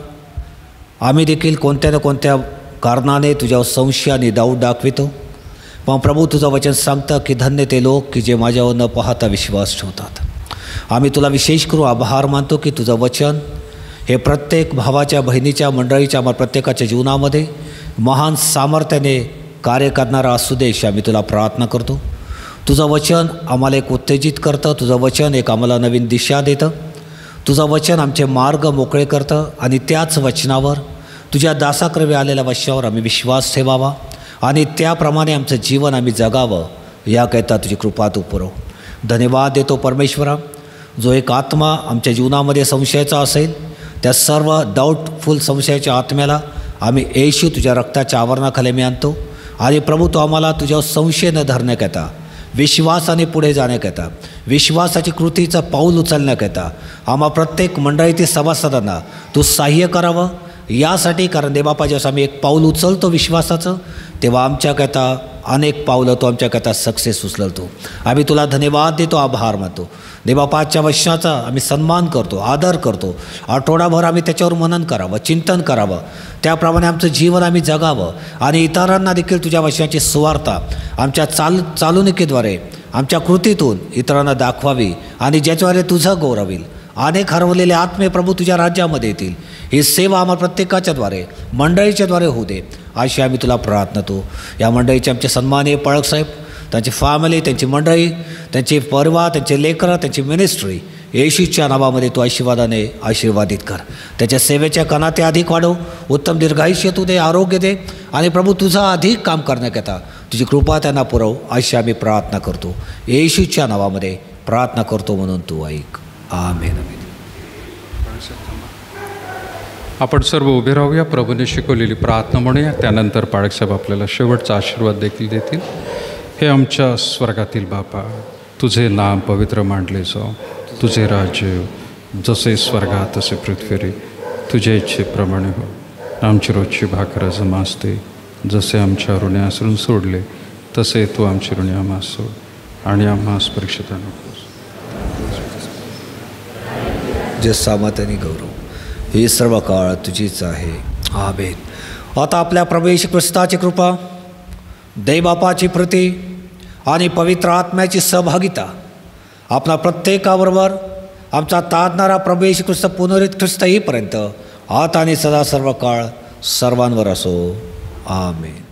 आम्ही देखील कोणत्या ना कोणत्या कारणाने तुझ्यावर संशय आणि दाऊद दाखवितो. पण प्रभू, तुझं वचन सांगतं की धन्य ते लोक की जे माझ्यावर न पाहता विश्वास ठेवतात. आम्ही तुला विशेष करून आभार मानतो की तुझं वचन हे प्रत्येक भावाच्या, बहिणीच्या, मंडळीच्या, आम्हा प्रत्येकाच्या जीवनामध्ये महान सामर्थ्याने कार्य करणारा असू दे, आम्ही तुला प्रार्थना करतो. तुझं वचन आम्हाला एक उत्तेजित करतं, तुझं वचन एक आम्हाला नवीन दिशा देतं, तुझं वचन आमचे मार्ग मोकळे करतं. आणि त्याच वचनावर, तुझ्या दासाकरवी आलेल्या वचनावर आम्ही विश्वास ठेवावा आणि त्याप्रमाणे आमचं जीवन आम्ही जगावं. याकरिता तुझी कृपा तू पुरव. धन्यवाद देतो परमेश्वरा. जो एक आत्मा आमच्या जीवनामध्ये संशयाचा असेल, त्या सर्व डाऊटफुल संशयाच्या आत्म्याला आम्ही येशू तुझ्या रक्ताच्या आवरणाखाली मी आणतो. आणि प्रभू, तो आम्हाला तुझ्यावर संशय न धरण्याकरता, विश्वासाने पुढे जाण्याकरता, विश्वासाची कृतीचं पाऊल उचलण्याकरता आम्हा प्रत्येक मंडळीतील सभासदांना तू सहाय्य करावं. यासाठी, कारण देवबापा जेव्हा आम्ही एक पाऊल उचलतो विश्वासाचं, तेव्हा आमच्याकरता अनेक पावलं तो आमच्याकरता सक्सेस उचलतो. आम्ही तुला धन्यवाद देतो, आभार मानतो. देवबापाच्या वचनाचा आम्ही सन्मान करतो, आदर करतो. आठवडाभर आम्ही त्याच्यावर मनन करावं, चिंतन करावं, त्याप्रमाणे आमचं जीवन आम्ही जगावं आणि इतरांना देखील तुझ्या वचनाची सुवार्ता आमच्या चालुनिकेद्वारे, आमच्या कृतीतून इतरांना दाखवावी आणि ज्याच्याद्वारे तुझं गौरव होईल. अनेक हरवलेले आत्मे प्रभू तुझ्या राज्यामध्ये येतील. ही सेवा आम्हाला प्रत्येकाच्याद्वारे, मंडळीच्याद्वारे होऊ दे, अशी आम्ही तुला प्रार्थना. या मंडळीचे आमचे सन्माननीय पाळक साहेब, त्यांची फॅमिली, त्यांची मंडळी, त्यांचे परिवार, त्यांचे लेकरं, त्यांची मिनिस्ट्री येशूच्या नावामध्ये तू आशीर्वादाने आशीर्वादित कर. त्याच्या सेवेच्या कणाते अधिक वाढव, उत्तम दीर्घायुष्य तू दे, आरोग्य दे आणि प्रभू तुझा अधिक काम करण्याकरता तुझी कृपा त्यांना पुरव, अशी आम्ही प्रार्थना करतो. येशूच्या नावामध्ये प्रार्थना करतो म्हणून तू ऐक. आमेन. आपण सर्व उभे राहूया, प्रभूने शिकवलेली प्रार्थना म्हणूया, त्यानंतर पाळकसाहेब आपल्याला शेवटचा आशीर्वाद देखील देतील. हे आमच्या स्वर्गातील बापा, तुझे नाम पवित्र मानले जाओ, तुझे राज्य जसे स्वर्गात तसे पृथ्वीवर, तुझ्या इच्छेप्रमाणे हो. आमची रोजची भाकर आज आम्हास दे, जसे आमच्या ऋणी आसरून सोडले तसे तू आमची ऋणी आम्हास सोड, आणि आम्हास परीक्षेत नकोस. जे सामर्थ आणि गौरव ही सर्व काळ तुझीच आहे. आमेन. आता आपल्या प्रभू येशू ख्रिस्ताची कृपा, दैवबापाची प्रीती आणि पवित्र आत्म्याची सहभागिता आपणा प्रत्येकाबरोबर आमचा ताजणारा प्रभू येशू ख्रिस्त पुनरुत्थित ख्रिस्त येईपर्यंत आता आणि सदा सर्व काळ सर्वांवर असो. आमेन.